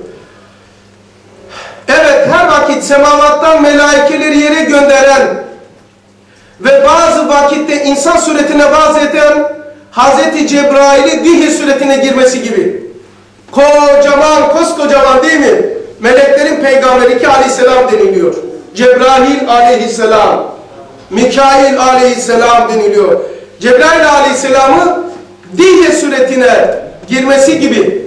Evet, her vakit semavattan melaikeleri yere gönderen ve bazı vakitte insan suretine vaaz eden Hz. Cebrail'i Dihe suretine girmesi gibi. Koskocaman değil mi? Meleklerin peygamberi ki aleyhisselam deniliyor. Cebrail aleyhisselam, Mikail aleyhisselam deniliyor. Cebrail aleyhisselamı Dihye suretine girmesi gibi.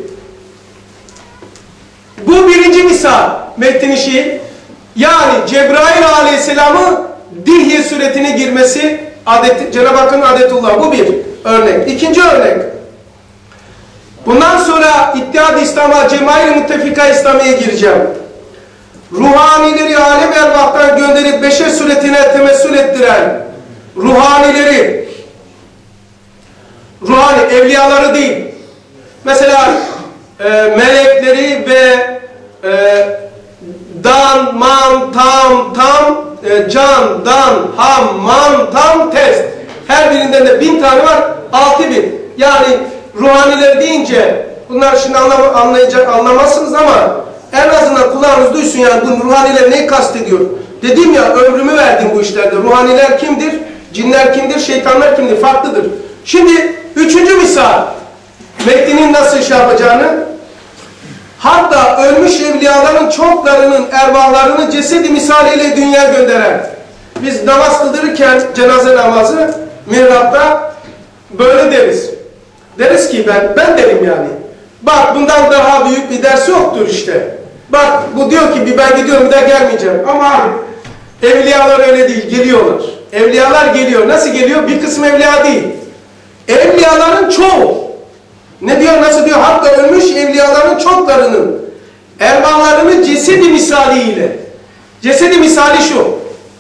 Bu birinci misal Metin işi. Yani Cebrail aleyhisselamı Dihye suretine girmesi Cenab-ı Hakk'ın adetullah. Bu bir örnek. İkinci örnek. Bundan sonra İttihad-ı İslam'a, Cemail-i Muttefika İslami'ye gireceğim. Ruhanileri alem erbahtan gönderip beşer suretine temessül ettiren ruhanileri, ruhani evliyaları değil, mesela melekleri ve dan, man, tam, can, dan, ham, man, tam, test. Her birinden de 1000 tane var, 6000. Yani ruhaniler deyince bunlar şimdi anlamazsınız ama en azından kulağınız duysun yani bu ruhaniler neyi kastediyor? Dedim ya ömrümü verdim bu işlerde. Ruhaniler kimdir? Cinler kimdir? Şeytanlar kimdir? Farklıdır. Şimdi üçüncü misal. Mehdi'nin nasıl şey yapacağını. Hatta ölmüş evliyaların çoklarının erbahlarını cesedi misaliyle dünyaya gönderen. Biz namaz kıldırırken cenaze namazı mihrapta böyle deriz. Deriz ki ben derim yani. Bak bundan daha büyük bir ders yoktur işte. Bak bu diyor ki ben gidiyorum bir daha gelmeyeceğim. Ama evliyalar öyle değil, geliyorlar. Evliyalar geliyor. Nasıl geliyor? Bir kısım evliya değil. Evliyaların çoğu. Ne diyor? Nasıl diyor? Hatta ölmüş evliyaların çoklarının erbahlarının cesedi misaliyle. Cesedi misali şu.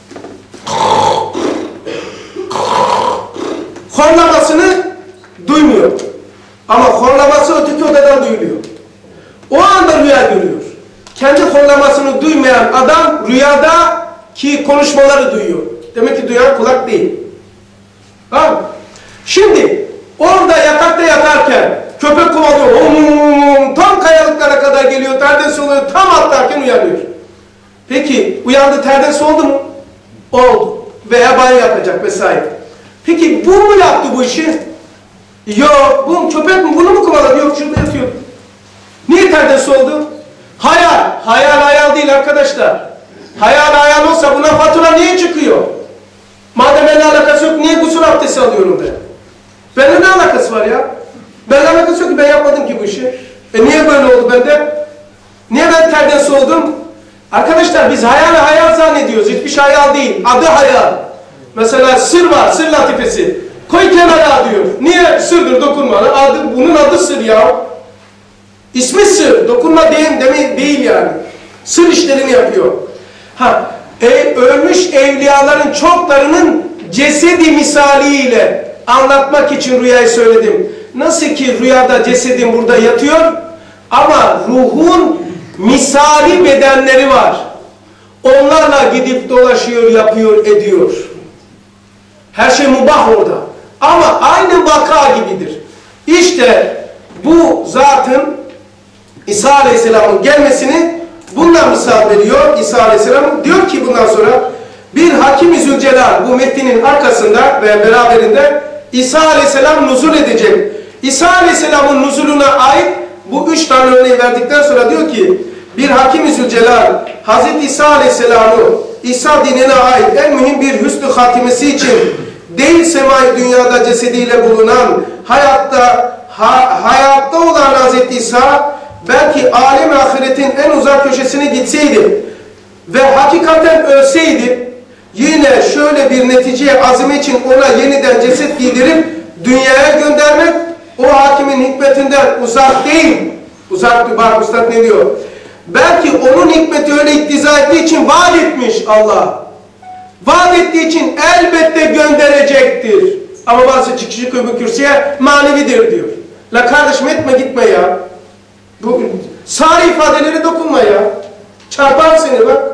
Horlamasını duymuyor. Ama horlaması öteki odadan duyuluyor. O anda rüya görüyor. Kendi horlamasını duymayan adam rüyada ki konuşmaları duyuyor. Demek ki duyan kulak değil. Tamam. Şimdi orada yatakta yatarken köpek kovalıyor. Tam kayalıklara kadar geliyor. Terden oluyor. Tam atlarken uyanıyor. Peki uyandı terden oldu mu? Oldu. Veya banyo yapacak vesaire. Peki bu mu yaptı bu işi? Yok. Bu köpek mi? Bunu mu kovaladı? Yok şurada yatıyor. Niye terden oldu? Hayal. Hayal değil arkadaşlar. Hayal olsa buna fatura niye çıkıyor? Madem benimle alakası yok niye gusül abdesti alıyorum ben? Benimle ne alakası var ya? Benimle alakası yok ki ben yapmadım ki bu işi. Niye böyle oldu bende? Niye ben terden oldum? Arkadaşlar biz hayal zannediyoruz. Hiçbir şey hayal değil. Adı hayal. Mesela sır var. Sır latifesi. Koy kenara diyor. Niye sırdır dokunma? Bunun adı sır ya. İsmi sır. Dokunma değil yani. Sır işlerini yapıyor. Ölmüş evliyaların çoklarının cesedi misaliyle anlatmak için rüyayı söyledim. Nasıl ki rüyada cesedin burada yatıyor ama ruhun misali bedenleri var. Onlarla gidip dolaşıyor, yapıyor, ediyor. Her şey mubah orada. Ama aynı vaka gibidir. İşte bu zatın İsa Aleyhisselam'ın gelmesini bundan misal veriyor İsa Aleyhisselam. Diyor ki bundan sonra bir Hakim-i Zülcelal bu metnin arkasında ve beraberinde İsa Aleyhisselam nuzul edecek. İsa Aleyhisselam'ın nuzuluna ait bu 3 tane örneği verdikten sonra diyor ki bir Hakim-i Zülcelal Hazreti İsa Aleyhisselam'ı İsa dinine ait en mühim bir hüsnü hatimesi için değil semai dünyada cesediyle bulunan hayatta olan Hazreti İsa belki alem ahiretin en uzak köşesine gitseydi ve hakikaten ölseydi yine şöyle bir neticeye azim için ona yeniden ceset giydirip dünyaya göndermek o hakimin hikmetinden uzak değil. Uzak bak Üstad ne diyor? Belki onun hikmeti öyle iktiza ettiği için vaat etmiş Allah. Vaat ettiği için elbette gönderecektir. Ama bazı çıkışı kürsüye manevidir diyor. La kardeşim etme gitme ya. Bu sari ifadeleri dokunma ya. Çarpar seni bak.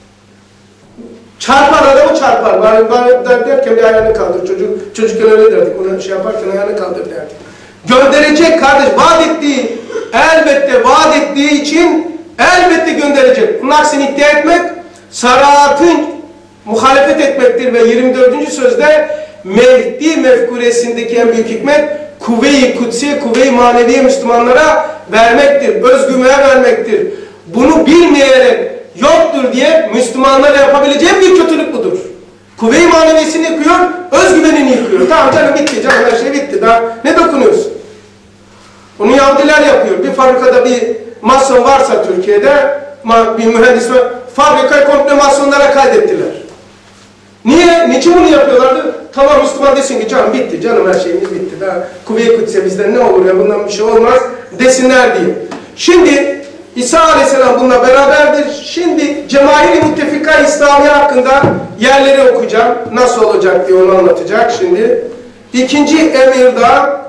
Çarpar adamı çarpar. Bana derken bir ayağını kaldır. Çocukken öyle derdik. Ona şey yaparken ayağını kaldır derdik. Gönderecek kardeş. Vaat ettiği, elbette vaat ettiği için elbette gönderecek. Bunun aksini iddia etmek, sarahatın muhalefet etmektir ve 24. sözde Mehdi mefkuresindeki en büyük hikmet kuvve-i kudsiye, kuvve-i maneviye Müslümanlara vermektir, özgüvene vermektir. Bunu bilmeyerek yoktur diye Müslümanlara yapabileceğim bir kötülük budur. Kuvve-i maneviyesini yıkıyor, özgüvenini yıkıyor. Tamam canım bitti, canım her şey bitti. Daha ne dokunuyorsun? Onu Yahudiler yapıyor. Bir fabrikada bir mason varsa Türkiye'de, bir mühendis var, fabrikayı komple masonlara kaydettiler. Niye? Niçin bunu yapıyorlardı? Tamam Müslüman desin ki canım bitti, canım her şeyimiz bitti. Daha Kuvve-i Kudüs'e bizden ne olur ya, bundan bir şey olmaz desinler diye. Şimdi İsa Aleyhisselam bununla beraberdir. Şimdi Cemail-i Muttefika İslamiye hakkında yerleri okuyacağım. Nasıl olacak diye onu anlatacak şimdi. İkinci emirden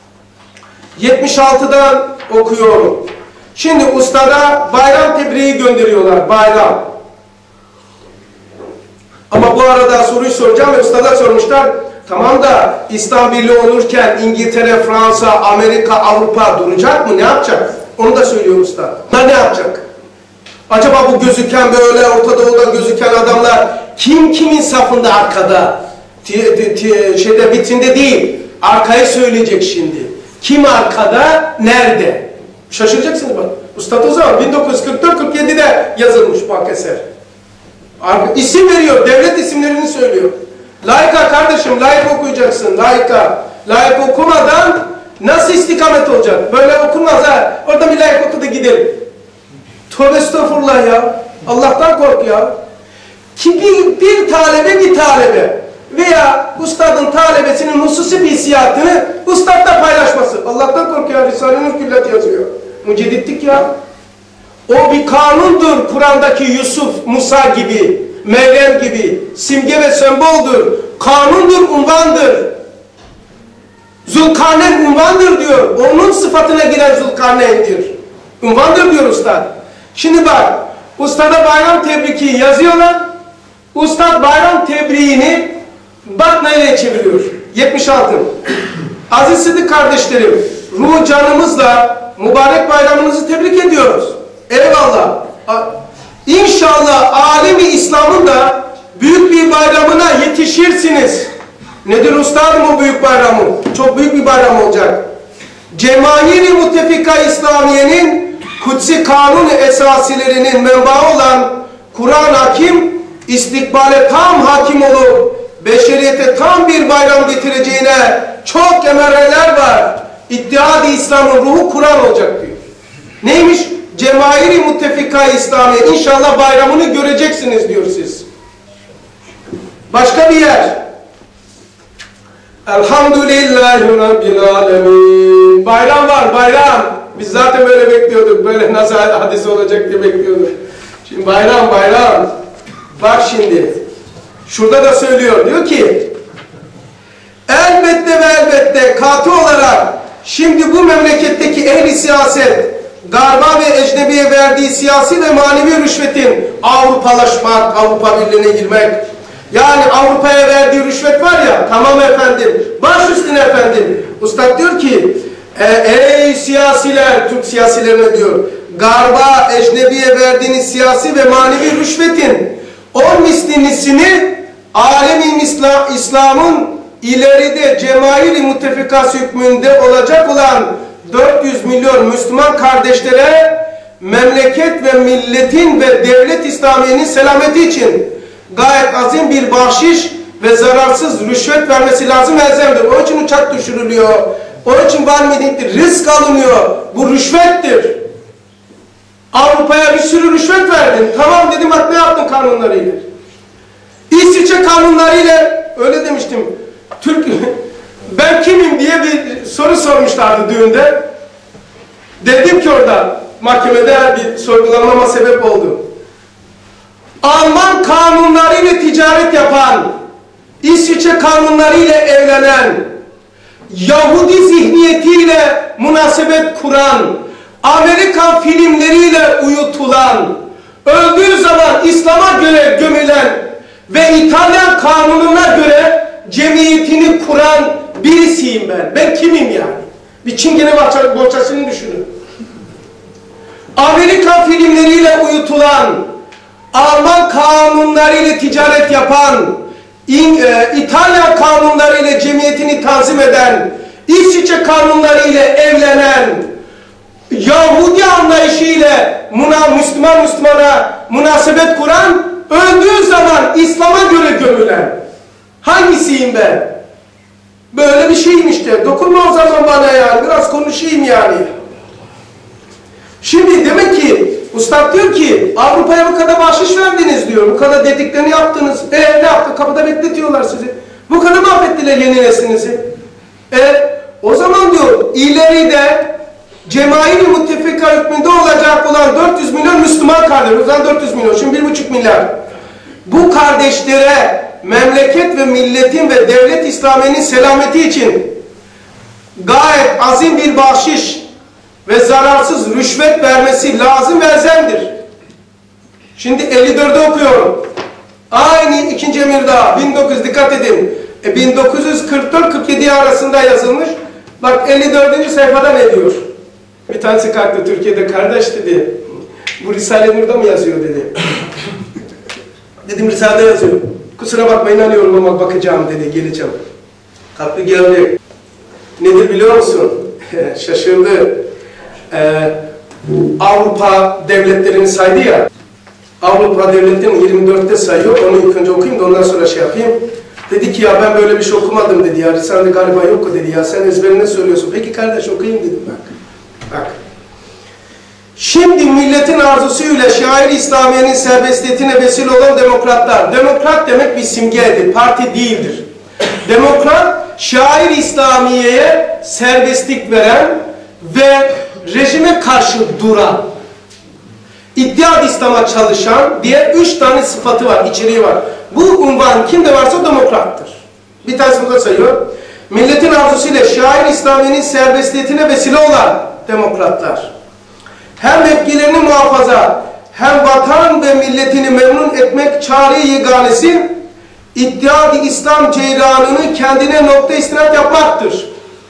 76'dan okuyorum. Şimdi ustada bayram tebriği gönderiyorlar. Bayram. Ama bu arada soruyu soracağım ve ustada sormuşlar. Tamam da İslam Birliği olurken İngiltere, Fransa, Amerika, Avrupa duracak mı? Ne yapacak? Onu da söylüyor usta. Ne yapacak? Acaba bu gözüken böyle Orta Doğu'da gözüken adamlar kim kimin safında arkada? Vitrinde değil. Arkayı söyleyecek şimdi. Kim arkada? Nerede? Şaşıracaksınız bak. Ustad o zaman 1944-47'de yazılmış bu eser. İsim veriyor. Devlet isimlerini söylüyor. Laika kardeşim, layık okuyacaksın. Laika. Layık okumadan nasıl istikamet olacak? Böyle okunmaz ha. Orada bir layık oku da gidelim. Tövbe estağfurullah ya. Allah'tan kork ya. Ki bir talebe veya ustadın talebesinin hususi bir hissiyatını ustadla paylaşması. Allah'tan kork ya. Risale-i Nur Küllet yazıyor. Mücedditlik ya. O bir kanundur. Kur'an'daki Yusuf, Musa gibi, Meryem gibi simge ve semboldür. Kanundur, unvandır. Zülkarneyn unvandır diyor. Onun sıfatına giren Zülkarneyn'dir. Unvandır diyor ustad. Şimdi bak, ustada bayram tebriki yazıyorlar. Ustad bayram tebriğini bak nereye çeviriyor. 76. Aziz Sıddık kardeşlerim, ruh canımızla mübarek bayramınızı tebrik ediyoruz. Eyvallah. İnşallah alemi İslam'ın da büyük bir bayramına yetişirsiniz. Nedir ustadım o büyük bayramı? Çok büyük bir bayram olacak. Cemail-i Muttefika İslamiye'nin kutsi kanun esasilerinin menbaı olan Kur'an hakim, istikbale tam hakim olup beşeriyete tam bir bayram getireceğine çok emareler var. İttihad-ı İslam'ın ruhu Kur'an olacak diyor. Neymiş? Cemail-i Muttefika İslamiye inşallah bayramını göreceksiniz diyor siz. Başka bir yer. Elhamdülillahi Rabbil Alemin. Bayram var, bayram. Biz zaten böyle bekliyorduk. Böyle nasıl hadis olacak diye bekliyorduk. Şimdi bayram, bayram. Bak şimdi. Şurada da söylüyor. Diyor ki elbette ve elbette katı olarak şimdi bu memleketteki ehli siyaset Garba ve ecnebiye verdiği siyasi ve manevi rüşvetin Avrupalaşmak, Avrupa Birliği'ne girmek, yani Avrupa'ya verdiği rüşvet var ya, tamam efendim, baş üstüne efendim. Ustad diyor ki, ey siyasiler, Türk siyasilerine diyor, Garba, ecnebiye verdiğiniz siyasi ve manevi rüşvetin on mislinisini alemin İslam'ın ileride Cemail-i Mutefikası hükmünde olacak olan 400 milyon Müslüman kardeşlere memleket ve milletin ve devlet İslamiye'nin selameti için gayet azim bir bahşiş ve zararsız rüşvet vermesi lazım, elzemdir. Onun için uçak düşürülüyor. Onun için var mıydı? Risk alınıyor. Bu rüşvettir. Avrupa'ya bir sürü rüşvet verdin. Tamam dedim, bak ne yaptın kanunlarıyla? İsviçre kanunlarıyla öyle demiştim. Ben kimim diye bir soru sormuşlardı düğünde. Dedim ki orada mahkemede bir sorgulanmama sebep oldu. Alman kanunlarıyla ticaret yapan, İsviçre kanunlarıyla evlenen, Yahudi zihniyetiyle münasebet kuran, Amerikan filmleriyle uyutulan, öldüğü zaman İslam'a göre gömülen ve İtalyan kanununa göre cemiyetini kuran birisiyim ben. Ben kimim yani? Bir Çingene bohçasını düşünün. Amerikan filmleriyle uyutulan, Alman kanunlarıyla ticaret yapan, İtalyan kanunlarıyla cemiyetini tanzim eden, İsviçre kanunlarıyla evlenen, Yahudi anlayışıyla Müslümana münasebet kuran, öldüğü zaman İslam'a göre gömülen. Hangisiyim ben? Böyle bir şeyim işte. Dokunma o zaman bana yani. Biraz konuşayım yani. Şimdi demek ki Üstad diyor ki Avrupa'ya bu kadar bahşiş verdiniz diyor. Bu kadar dediklerini yaptınız. Ne yaptı? Kapıda bekletiyorlar sizi. Bu kadar mahvettiler yeni neslinizi. O zaman diyor ileride Cemail-i Müttefika hükmünde olacak olan 400 milyon Müslüman kardeş. O zaman 400 milyon. Şimdi 1,5 milyar. Bu kardeşlere memleket ve milletin ve devlet İslamiye'nin selameti için gayet azim bir bahşiş ve zararsız rüşvet vermesi lazım ve elzemdir. Şimdi 54'ü okuyorum. Aynı 2. Emirdağ 1900, dikkat edin. 1944-47 arasında yazılmış. Bak 54. sayfada ne diyor? Bir tanesi kalktı Türkiye'de, kardeş dedi. Bu Risale-i Nur'da mı yazıyor dedi. Dedim Risale'de yazıyor. Kusura bakmayın inanıyorum ama bakacağım dedi, geleceğim. Kalktı geldi. Nedir biliyor musun? Şaşırdı. Avrupa devletlerini saydı ya. Avrupa devletlerini 24'te sayıyor. Onu ilk önce okuyayım da ondan sonra şey yapayım. Dedi ki ya ben böyle bir şey okumadım dedi ya. Risale'de galiba yok dedi ya. Sen ezberine söylüyorsun. Peki kardeş okuyayım dedim bak. Bak. Şimdi milletin arzusuyla şair-i İslamiye'nin serbestiyetine vesile olan demokratlar. Demokrat demek bir simgedir, parti değildir. Demokrat, şair-i İslamiye'ye serbestlik veren ve rejime karşı duran, İttihat İslam'a çalışan diye 3 tane sıfatı var, içeriği var. Bu unvan kimde varsa demokrattır. Bir tanesi burada sayıyor. Milletin arzusuyla şair-i İslamiye'nin serbestiyetine vesile olan demokratlar. Hem mevkilerini muhafaza, hem vatan ve milletini memnun etmek çare-i yeganesi, İttihat-ı İslam ceyranını kendine nokta istinad yapmaktır.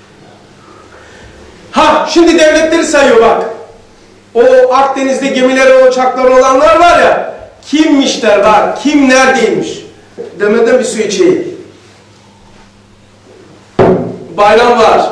Şimdi devletleri sayıyor bak. O Akdeniz'de gemileri, o uçakları olanlar var ya, kimmişler var, kim neredeymiş. Demeden bir su içeyim. Bayram var.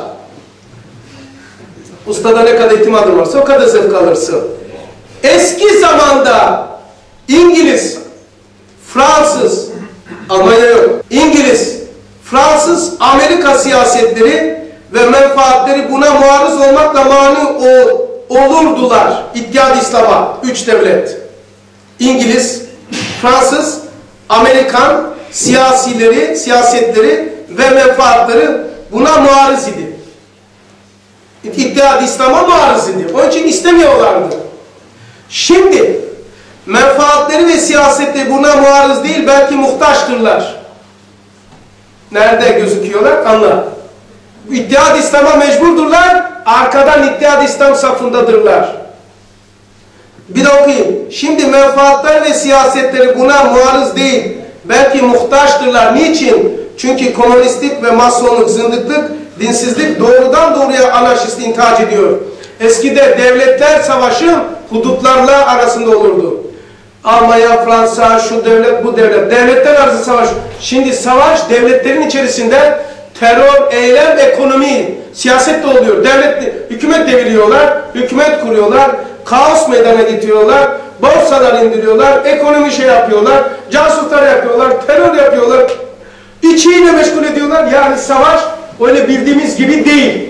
Ustada ne kadar itimadın varsa o kadar zevk alırsın. Eski zamanda İngiliz, Fransız, Almanya yok, İngiliz, Fransız, Amerika siyasetleri ve menfaatleri buna muarız olmakla mani olurdular. İttihat İslam'a 3 devlet. İngiliz, Fransız, Amerikan siyasetleri ve menfaatleri buna muarız idi. İttihat İslam'a muarız idi. Onun için istemiyorlardı. Şimdi menfaatleri ve siyasetleri buna muarız değil, belki muhtaçtırlar. Nerede gözüküyorlar? Anla. İttihat İslam'a mecburdurlar, arkadan İttihat İslam safındadırlar. Bir de okuyayım. Şimdi menfaatler ve siyasetleri buna muarız değil, belki muhtaçtırlar. Niçin? Çünkü komünistlik ve masonluk, zındıklık, dinsizlik doğrudan doğruya anarşistliği intihac ediyor. Eskide devletler savaşı hudutlarla arasında olurdu. Almanya, Fransa, şu devlet, bu devlet. Devletler arası savaş. Şimdi savaş devletlerin içerisinde terör, eylem, ekonomi, siyaset de oluyor. Hükümet deviriyorlar, hükümet kuruyorlar, kaos meydana getiriyorlar, borsalar indiriyorlar, ekonomi şey yapıyorlar, casuslar yapıyorlar, terör yapıyorlar. İçiyle meşgul ediyorlar. Yani savaş öyle bildiğimiz gibi değil.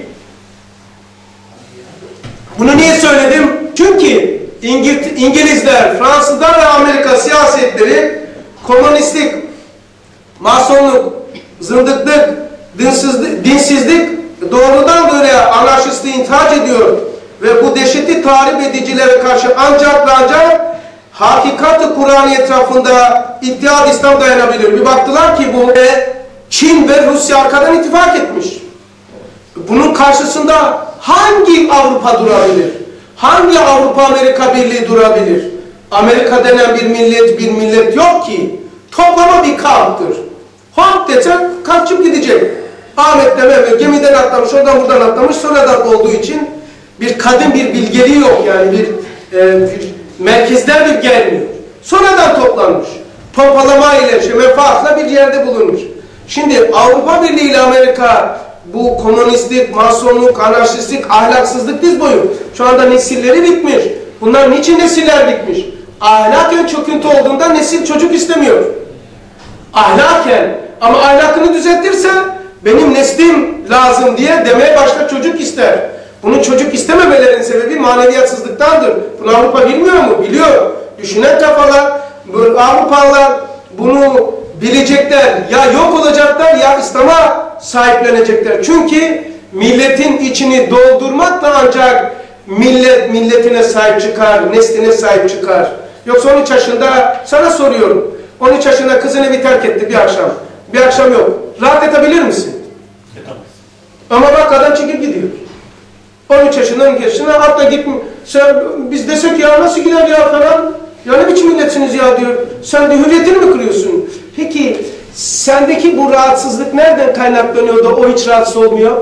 Bunu niye söyledim? Çünkü İngilizler, Fransızlar ve Amerika siyasetleri komünistlik, masonluk, zındıklık, dinsizlik doğrudan doğruya anarşistliği intihac ediyor. Ve bu dehşeti tahrip edicilere karşı ancak ve ancak hakikat-ı Kur'an etrafında İttihat İslam dayanabilir. Bir baktılar ki bu Çin ve Rusya arkadan ittifak etmiş. Bunun karşısında hangi Avrupa durabilir? Hangi Avrupa-Amerika Birliği durabilir? Amerika denen bir millet yok ki. Toplama bir kavgadır. Halk desen kaçıp gidecek. Ahmet de Mehmet gemiden atlamış, oradan buradan atlamış, sonradan olduğu için bir kadın bir bilgeliği yok yani bir merkezden bir gelmiyor. Sonradan toplanmış. Pompalama ile menfaatla bir yerde bulunmuş. Şimdi Avrupa Birliği ile Amerika bu komünistlik, masonluk, anarşistlik, ahlaksızlık diz boyu. Şu anda nesilleri bitmiş. Bunlar niçin nesiller bitmiş? Ahlaken çöküntü olduğunda nesil çocuk istemiyor. Ahlaken. Ama ahlakını düzeltirse benim neslim lazım diye demeye başlar, çocuk ister. Bunun çocuk istememelerinin sebebi maneviyatsızlıktandır. Bunu Avrupa bilmiyor mu? Biliyor. Düşünen kafalar, Avrupalılar bunu bilecekler. Ya yok olacaklar ya İslam'a sahiplenecekler. Çünkü milletin içini doldurmakla ancak milletine sahip çıkar, nesline sahip çıkar. Yoksa 13 yaşında, sana soruyorum, 13 yaşında kızın evi terk etti bir akşam. Bir akşam yok. Rahat edebilir misin? Ama bak adam çekip gidiyor. 13 yaşından geçtiğinde atla gitme. Biz desek ya nasıl gider ya falan. Ya ne biçim milletsiniz ya diyor. Sen de hürriyetini mi kırıyorsun? Peki sendeki bu rahatsızlık nereden kaynaklanıyor da o hiç rahatsız olmuyor?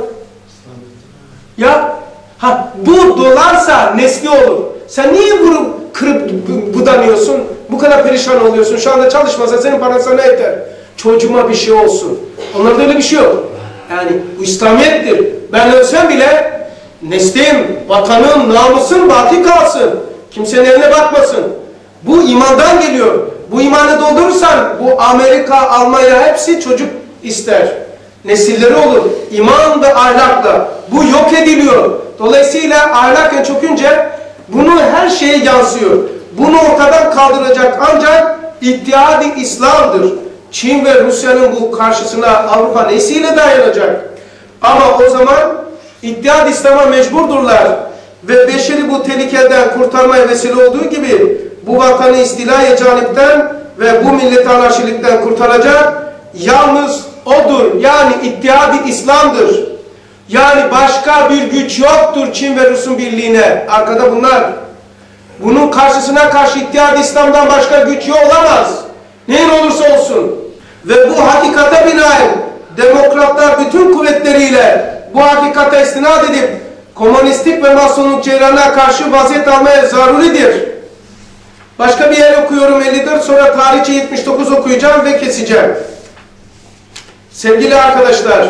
Ya bu dolarsa nesli olur. Sen niye vurup kırıp budanıyorsun? Bu kadar perişan oluyorsun. Şu anda çalışmasa senin paran sana yeter. Çocuğuma bir şey olsun. Onlarda öyle bir şey yok. Yani bu İslamiyettir. Ben ölsem bile neslim, vatanım, namusum baki kalsın. Kimsenin eline bakmasın. Bu imandan geliyor. Bu imanı doldurursan bu Amerika, Almanya hepsi çocuk ister. Nesilleri olur. İman ve ahlakla. Bu yok ediliyor. Dolayısıyla ahlaken çökünce bunu her şeye yansıyor. Bunu ortadan kaldıracak ancak İttihad-ı İslam'dır. Çin ve Rusya'nın bu karşısına Avrupa nesiyle dayanacak? Ama o zaman İttihad-ı İslam'a mecburdurlar. Ve beşeri bu tehlikeden kurtarmaya vesile olduğu gibi bu vatanı istilaya canipten ve bu milleti anarşilikten kurtaracak yalnız odur. Yani İttihad-ı İslam'dır. Yani başka bir güç yoktur Çin ve Rus'un birliğine. Arkada bunlar. Bunun karşısına karşı İttihad-ı İslam'dan başka güç olamaz. Neyin olursa olsun. Ve bu hakikate binaen demokratlar bütün kuvvetleriyle bu hakikate istinad edip komünistlik ve masonluk ceyranına karşı vaziyet almaya zaruridir. Başka bir yer okuyorum 54, sonra tarihçi 79 okuyacağım ve keseceğim. Sevgili arkadaşlar,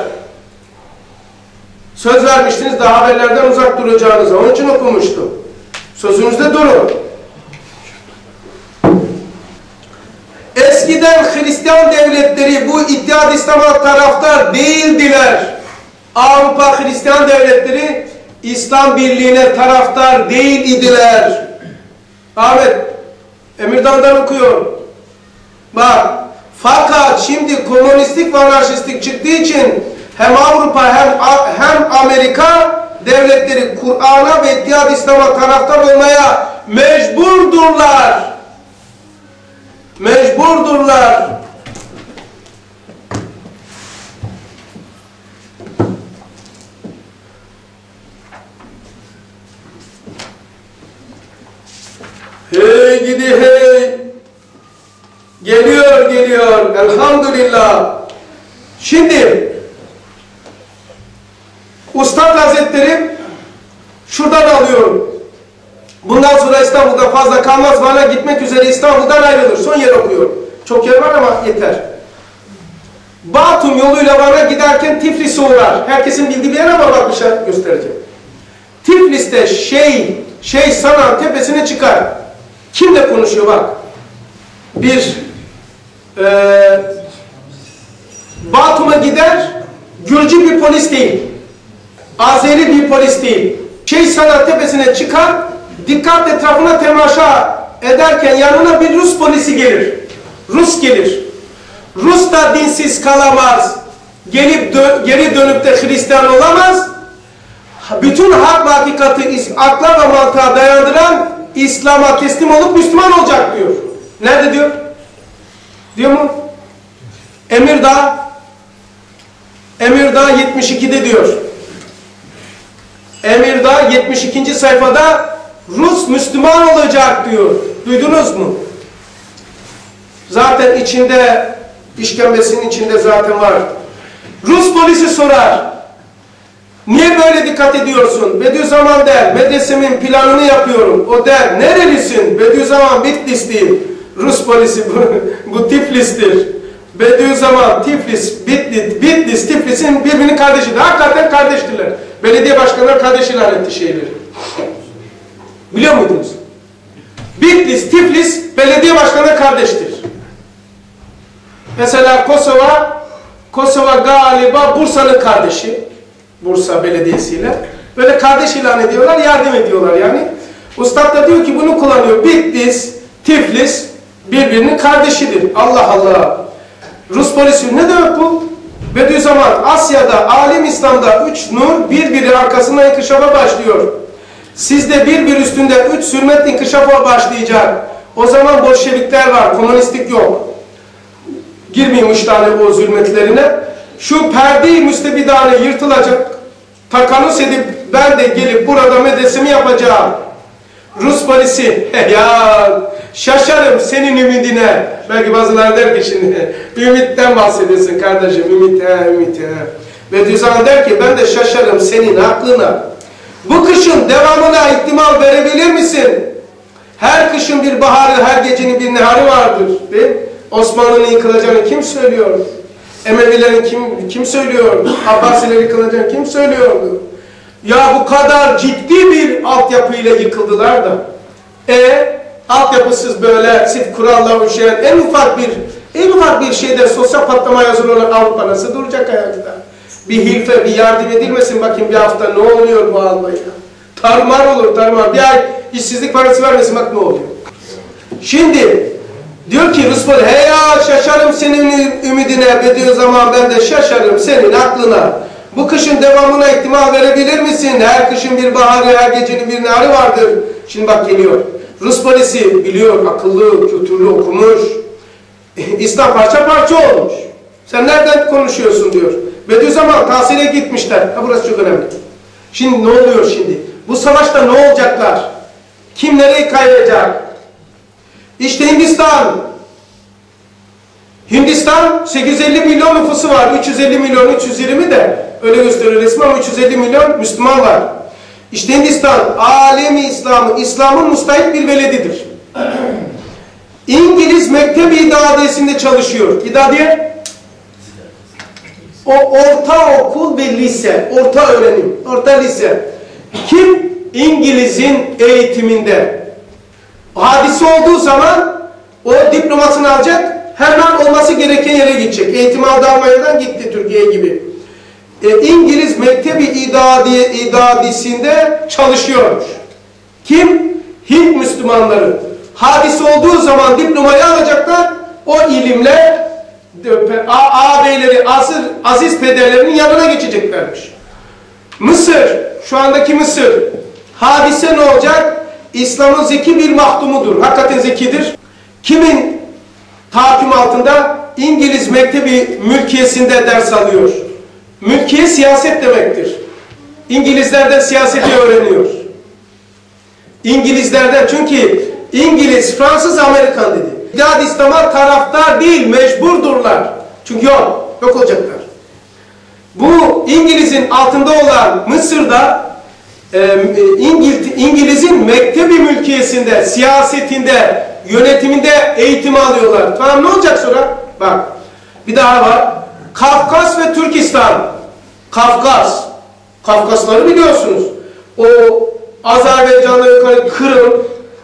söz vermiştiniz daha haberlerden uzak duracağınıza. Onun için okumuştum. Sözünüzde durun. Eskiden Hristiyan devletleri bu İttihad-ı İslam'a taraftar değildiler. Avrupa Hristiyan devletleri İslam birliğine taraftar değil idiler. Ahmet, Emirdağ'dan okuyor. Bak, fakat şimdi komünistlik ve anarşistlik çıktığı için hem Avrupa hem Amerika devletleri Kur'an'a ve İttihad-ı İslam'a taraftar olmaya mecburdurlar. Mecburdurlar. Hey gidi hey. Geliyor geliyor. Elhamdülillah. Şimdi Ustad Hazretleri şuradan alıyorum. Bundan sonra İstanbul'da fazla kalmaz. Bana gitmek üzere İstanbul'dan ayrılır. Son yer okuyorum. Çok yer var ama yeter. Batum yoluyla Van'a giderken Tiflis'e uğrar. Herkesin bildiği bir yer ama bak bir şey göstereceğim. Tiflis'te Şeyh Sanan tepesine çıkar. Kimle konuşuyor bak. Bir Batum'a gider, Gürcü bir polis değil. Azeri bir polis değil. Şeyh Sanan tepesine çıkar, dikkat etrafına temaşa ederken yanına bir Rus polisi gelir. Rus gelir. Rus da dinsiz kalamaz. Geri dönüp de Hristiyan olamaz. Bütün hak ve hakikati akla ve mantığa dayandıran İslam'a teslim olup Müslüman olacak diyor. Nerede diyor? Diyor mu? Emirdağ 72'de diyor. Emirdağ 72. sayfada Rus Müslüman olacak diyor. Duydunuz mu? Zaten içinde, işkembesinin içinde zaten var. Rus polisi sorar. Niye böyle dikkat ediyorsun? Bediüzzaman der, medresemin planını yapıyorum. O der, nerelisin? Bediüzzaman Bitlisliyim. Rus polisi bu Tiflis'tir. Bediüzzaman, Tiflis, Bitlis, Tiflis'in birbirinin kardeşidir. Hakikaten kardeştirler. Belediye başkanları kardeş ilan etti şehirleri. Biliyor muydunuz? Bitlis, Tiflis belediye başkanları kardeştir. Mesela Kosova galiba Bursa'nın kardeşi. Bursa belediyesiyle. Böyle kardeş ilan ediyorlar, yardım ediyorlar yani. Ustad da diyor ki bunu kullanıyor. Bitlis, Tiflis birbirinin kardeşidir. Allah Allah. Rus polisi ne demek bu? Bediüzzaman Asya'da, alim İslam'da 3 nur birbiri arkasından inkişafa başlıyor. Sizde bir üstünde 3 sürmet inkişafa başlayacak. O zaman Bolşevikler var, komünistlik yok. Girmeyeyim 3 tane o zulmetlerine. Şu perde-i müstebidane yırtılacak. Takanus edip ben de gelip burada medresemi yapacağım. Rus polisi ya şaşarım senin ümidine. Belki bazıları der ki şimdi ümitten bahsediyorsun kardeşim. Ümit he. Bediüzzaman der ki ben de şaşarım senin aklına. Bu kışın devamına ihtimal verebilir misin? Her kışın bir baharı, her gecenin bir neharı vardır. Değil mi? Osmanlı'nın yıkılacağını kim söylüyor? Emevilerin kim söylüyor? Abbasilerin yıkılacağını kim söylüyordu? Ya bu kadar ciddi bir altyapıyla yıkıldılar da. Altyapısız böyle sit kurallar üşüyen en ufak bir şeyde sosyal patlamaya hazır olan Avrupa nasıl duracak ayakta? Bir hilfe, bir yardım edilmesin bakayım bir hafta ne oluyor bu Almanya? Tarmar olur tarmar. Bir ay işsizlik parası vermesin bak ne oluyor? Şimdi diyor ki Rus polisi hey ya şaşarım senin ümidine Bediüzzaman ben de şaşarım senin aklına. Bu kışın devamına ihtimal verebilir misin? Her kışın bir baharı, her gecenin bir neharı vardır. Şimdi bak geliyor. Rus polisi biliyor, akıllı, kültürlü, okumuş. İslam parça parça olmuş. Sen nereden konuşuyorsun diyor. Bediüzzaman tahsile gitmişler. Burası çok önemli. Şimdi ne oluyor şimdi? Bu savaşta ne olacaklar? Kim nereyi kaybedecek? İşte Hindistan 850 milyon nüfusu var. 350 milyon, 320 de öyle gösteriyor resmi ama 350 milyon Müslüman var. İşte Hindistan alemi İslam'ın müstahit bir veledidir. İngiliz Mektebi İdadiyesi'nde çalışıyor. İdadiye o ortaokul ve lise, orta öğrenim, orta lise. Kim? İngiliz'in eğitiminde. Hadise olduğu zaman o diplomasını alacak, hemen olması gereken yere gidecek. Eğitim aldı Almanya'dan gitti Türkiye gibi. İngiliz Mektebi İdadisi'nde çalışıyormuş. Kim? Hint Müslümanları. Hadise olduğu zaman diplomayı alacaklar, o ilimle ağabeyleri, aziz pederlerinin yanına geçeceklermiş. Mısır, şu andaki Mısır. Hadise ne olacak? İslam'ın zeki bir mahdumudur. Hakikaten zekidir. Kimin tahakküm altında? İngiliz Mektebi Mülkiyesi'nde ders alıyor. Mülkiye siyaset demektir. İngilizlerden siyaseti öğreniyor. İngilizlerden çünkü İngiliz, Fransız, Amerikan dedi. İdad İslam'a taraftar değil, mecburdurlar. Çünkü yok olacaklar. Bu İngiliz'in altında olan Mısır'da İngiliz'in Mektebi Mülkiyesi'nde, siyasetinde, yönetiminde eğitim alıyorlar. Tamam ne olacak sonra? Bak bir daha var. Kafkas ve Türkistan. Kafkasları biliyorsunuz. O Azerbaycan'ı, Kırım,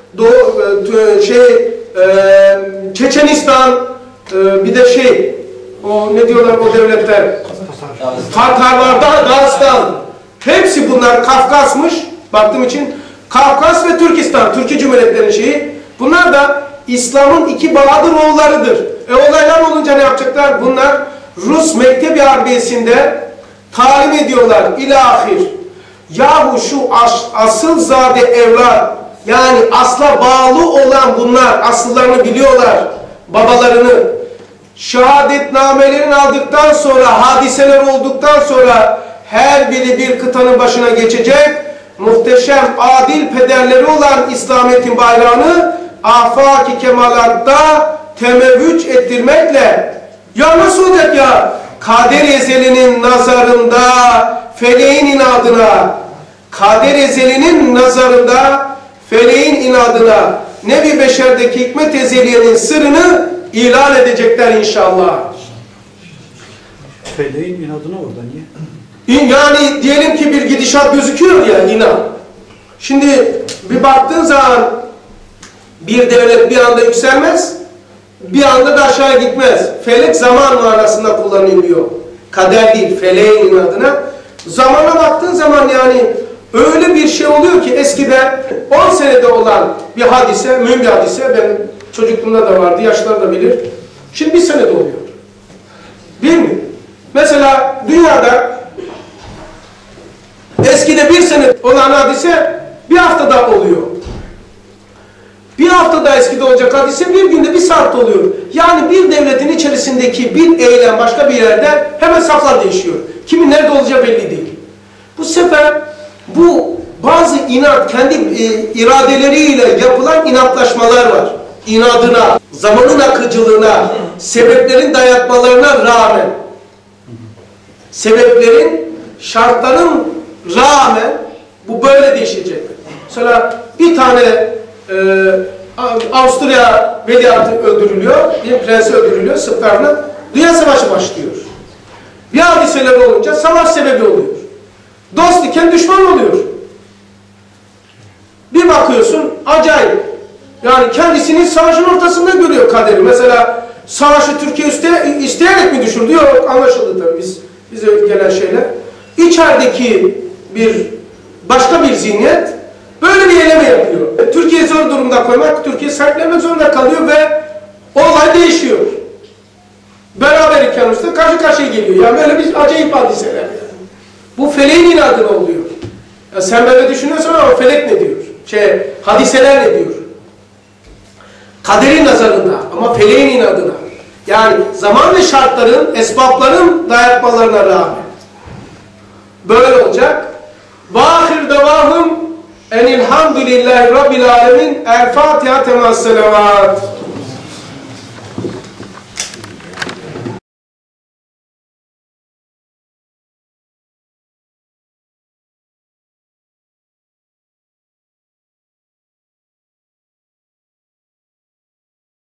Çeçenistan, bir de o ne diyorlar o devletler? Tatarlar, Dağıstan. Hepsi bunlar Kafkasmış. Baktığım için Kafkas ve Türkistan, Türkiye Cumhuriyetlerinin şeyi. Bunlar da İslam'ın iki Bahadır oğullarıdır. Olaylar olunca ne yapacaklar? Bunlar Rus Mektebi Harbiyesi'nde talim ediyorlar. İlahir. Yahu şu asılzade evlat, yani asla bağlı olan bunlar, asıllarını biliyorlar, babalarını. Şehadetnamelerini aldıktan sonra, hadiseler olduktan sonra her biri bir kıtanın başına geçecek. Muhteşem, adil pederleri olan İslamiyet'in bayrağını afaki kemalatta temevvüç ettirmekle. Ya nasıl olacak ya? Kader Ezeli'nin nazarında, feleğin inadına, Kader Ezeli'nin nazarında, feleğin inadına, Nebi Beşer'deki Hikmet Ezeliye'nin sırrını ilan edecekler inşallah. Feleğin inadına orada niye? Yani diyelim ki bir gidişat gözüküyor ya, inan. Şimdi bir baktığın zaman bir devlet bir anda yükselmez, bir anda da aşağı gitmez. Felek zaman manasında kullanılıyor. Kader değil, feleğin inadına. Zamana baktığın zaman yani öyle bir şey oluyor ki eskiden 10 senede olan bir hadise, mühim bir hadise, benim çocukluğumda da vardı, yaşlılar da bilir. Şimdi bir senede oluyor. Değil mi? Mesela dünyada eskide bir sene olan hadise bir haftada oluyor. Bir haftada eskide olacak hadise bir günde, bir saatte oluyor. Yani bir devletin içerisindeki bir eylem başka bir yerde hemen saflar değişiyor. Kimin nerede olacağı belli değil. Bu sefer bu bazı inat, kendi iradeleriyle yapılan inatlaşmalar var. İnadına, zamanın akıcılığına, sebeplerin dayatmalarına rağmen, sebeplerin, şartların rağmen bu böyle değişecek. Mesela bir tane Avusturya veliahtı öldürülüyor, bir prensi öldürülüyor Sırplarla. Dünya Savaşı başlıyor. Bir hadiseler olunca savaş sebebi oluyor. Dost iken düşman oluyor. Bir bakıyorsun acayip. Yani kendisini savaşın ortasında görüyor kaderi. Mesela savaşı Türkiye isteyerek mi düşürdü? Yok, anlaşıldı tabii bize gelen şeyler. İçerideki başka bir zihniyet böyle bir eleme yapıyor. Türkiye zor durumda koymak, Türkiye sahiplenmek zorunda kalıyor ve olay değişiyor. Beraber iken işte karşı karşıya geliyor. Yani böyle bir acayip hadiseler yani. Bu feleğin inadına oluyor. Ya sen böyle düşünüyorsan ama felek ne diyor? Hadiseler ne diyor? Kaderin nazarında ama feleğin inadına. Yani zaman ve şartların, esbapların dayatmalarına rağmen. Böyle olacak. وَآخِرْ دَوَاهُمْ اَنِ الْحَمْدُ لِلّٰهِ رَبِّ الْعَالَمِينَ El-Fatiha temas selavat.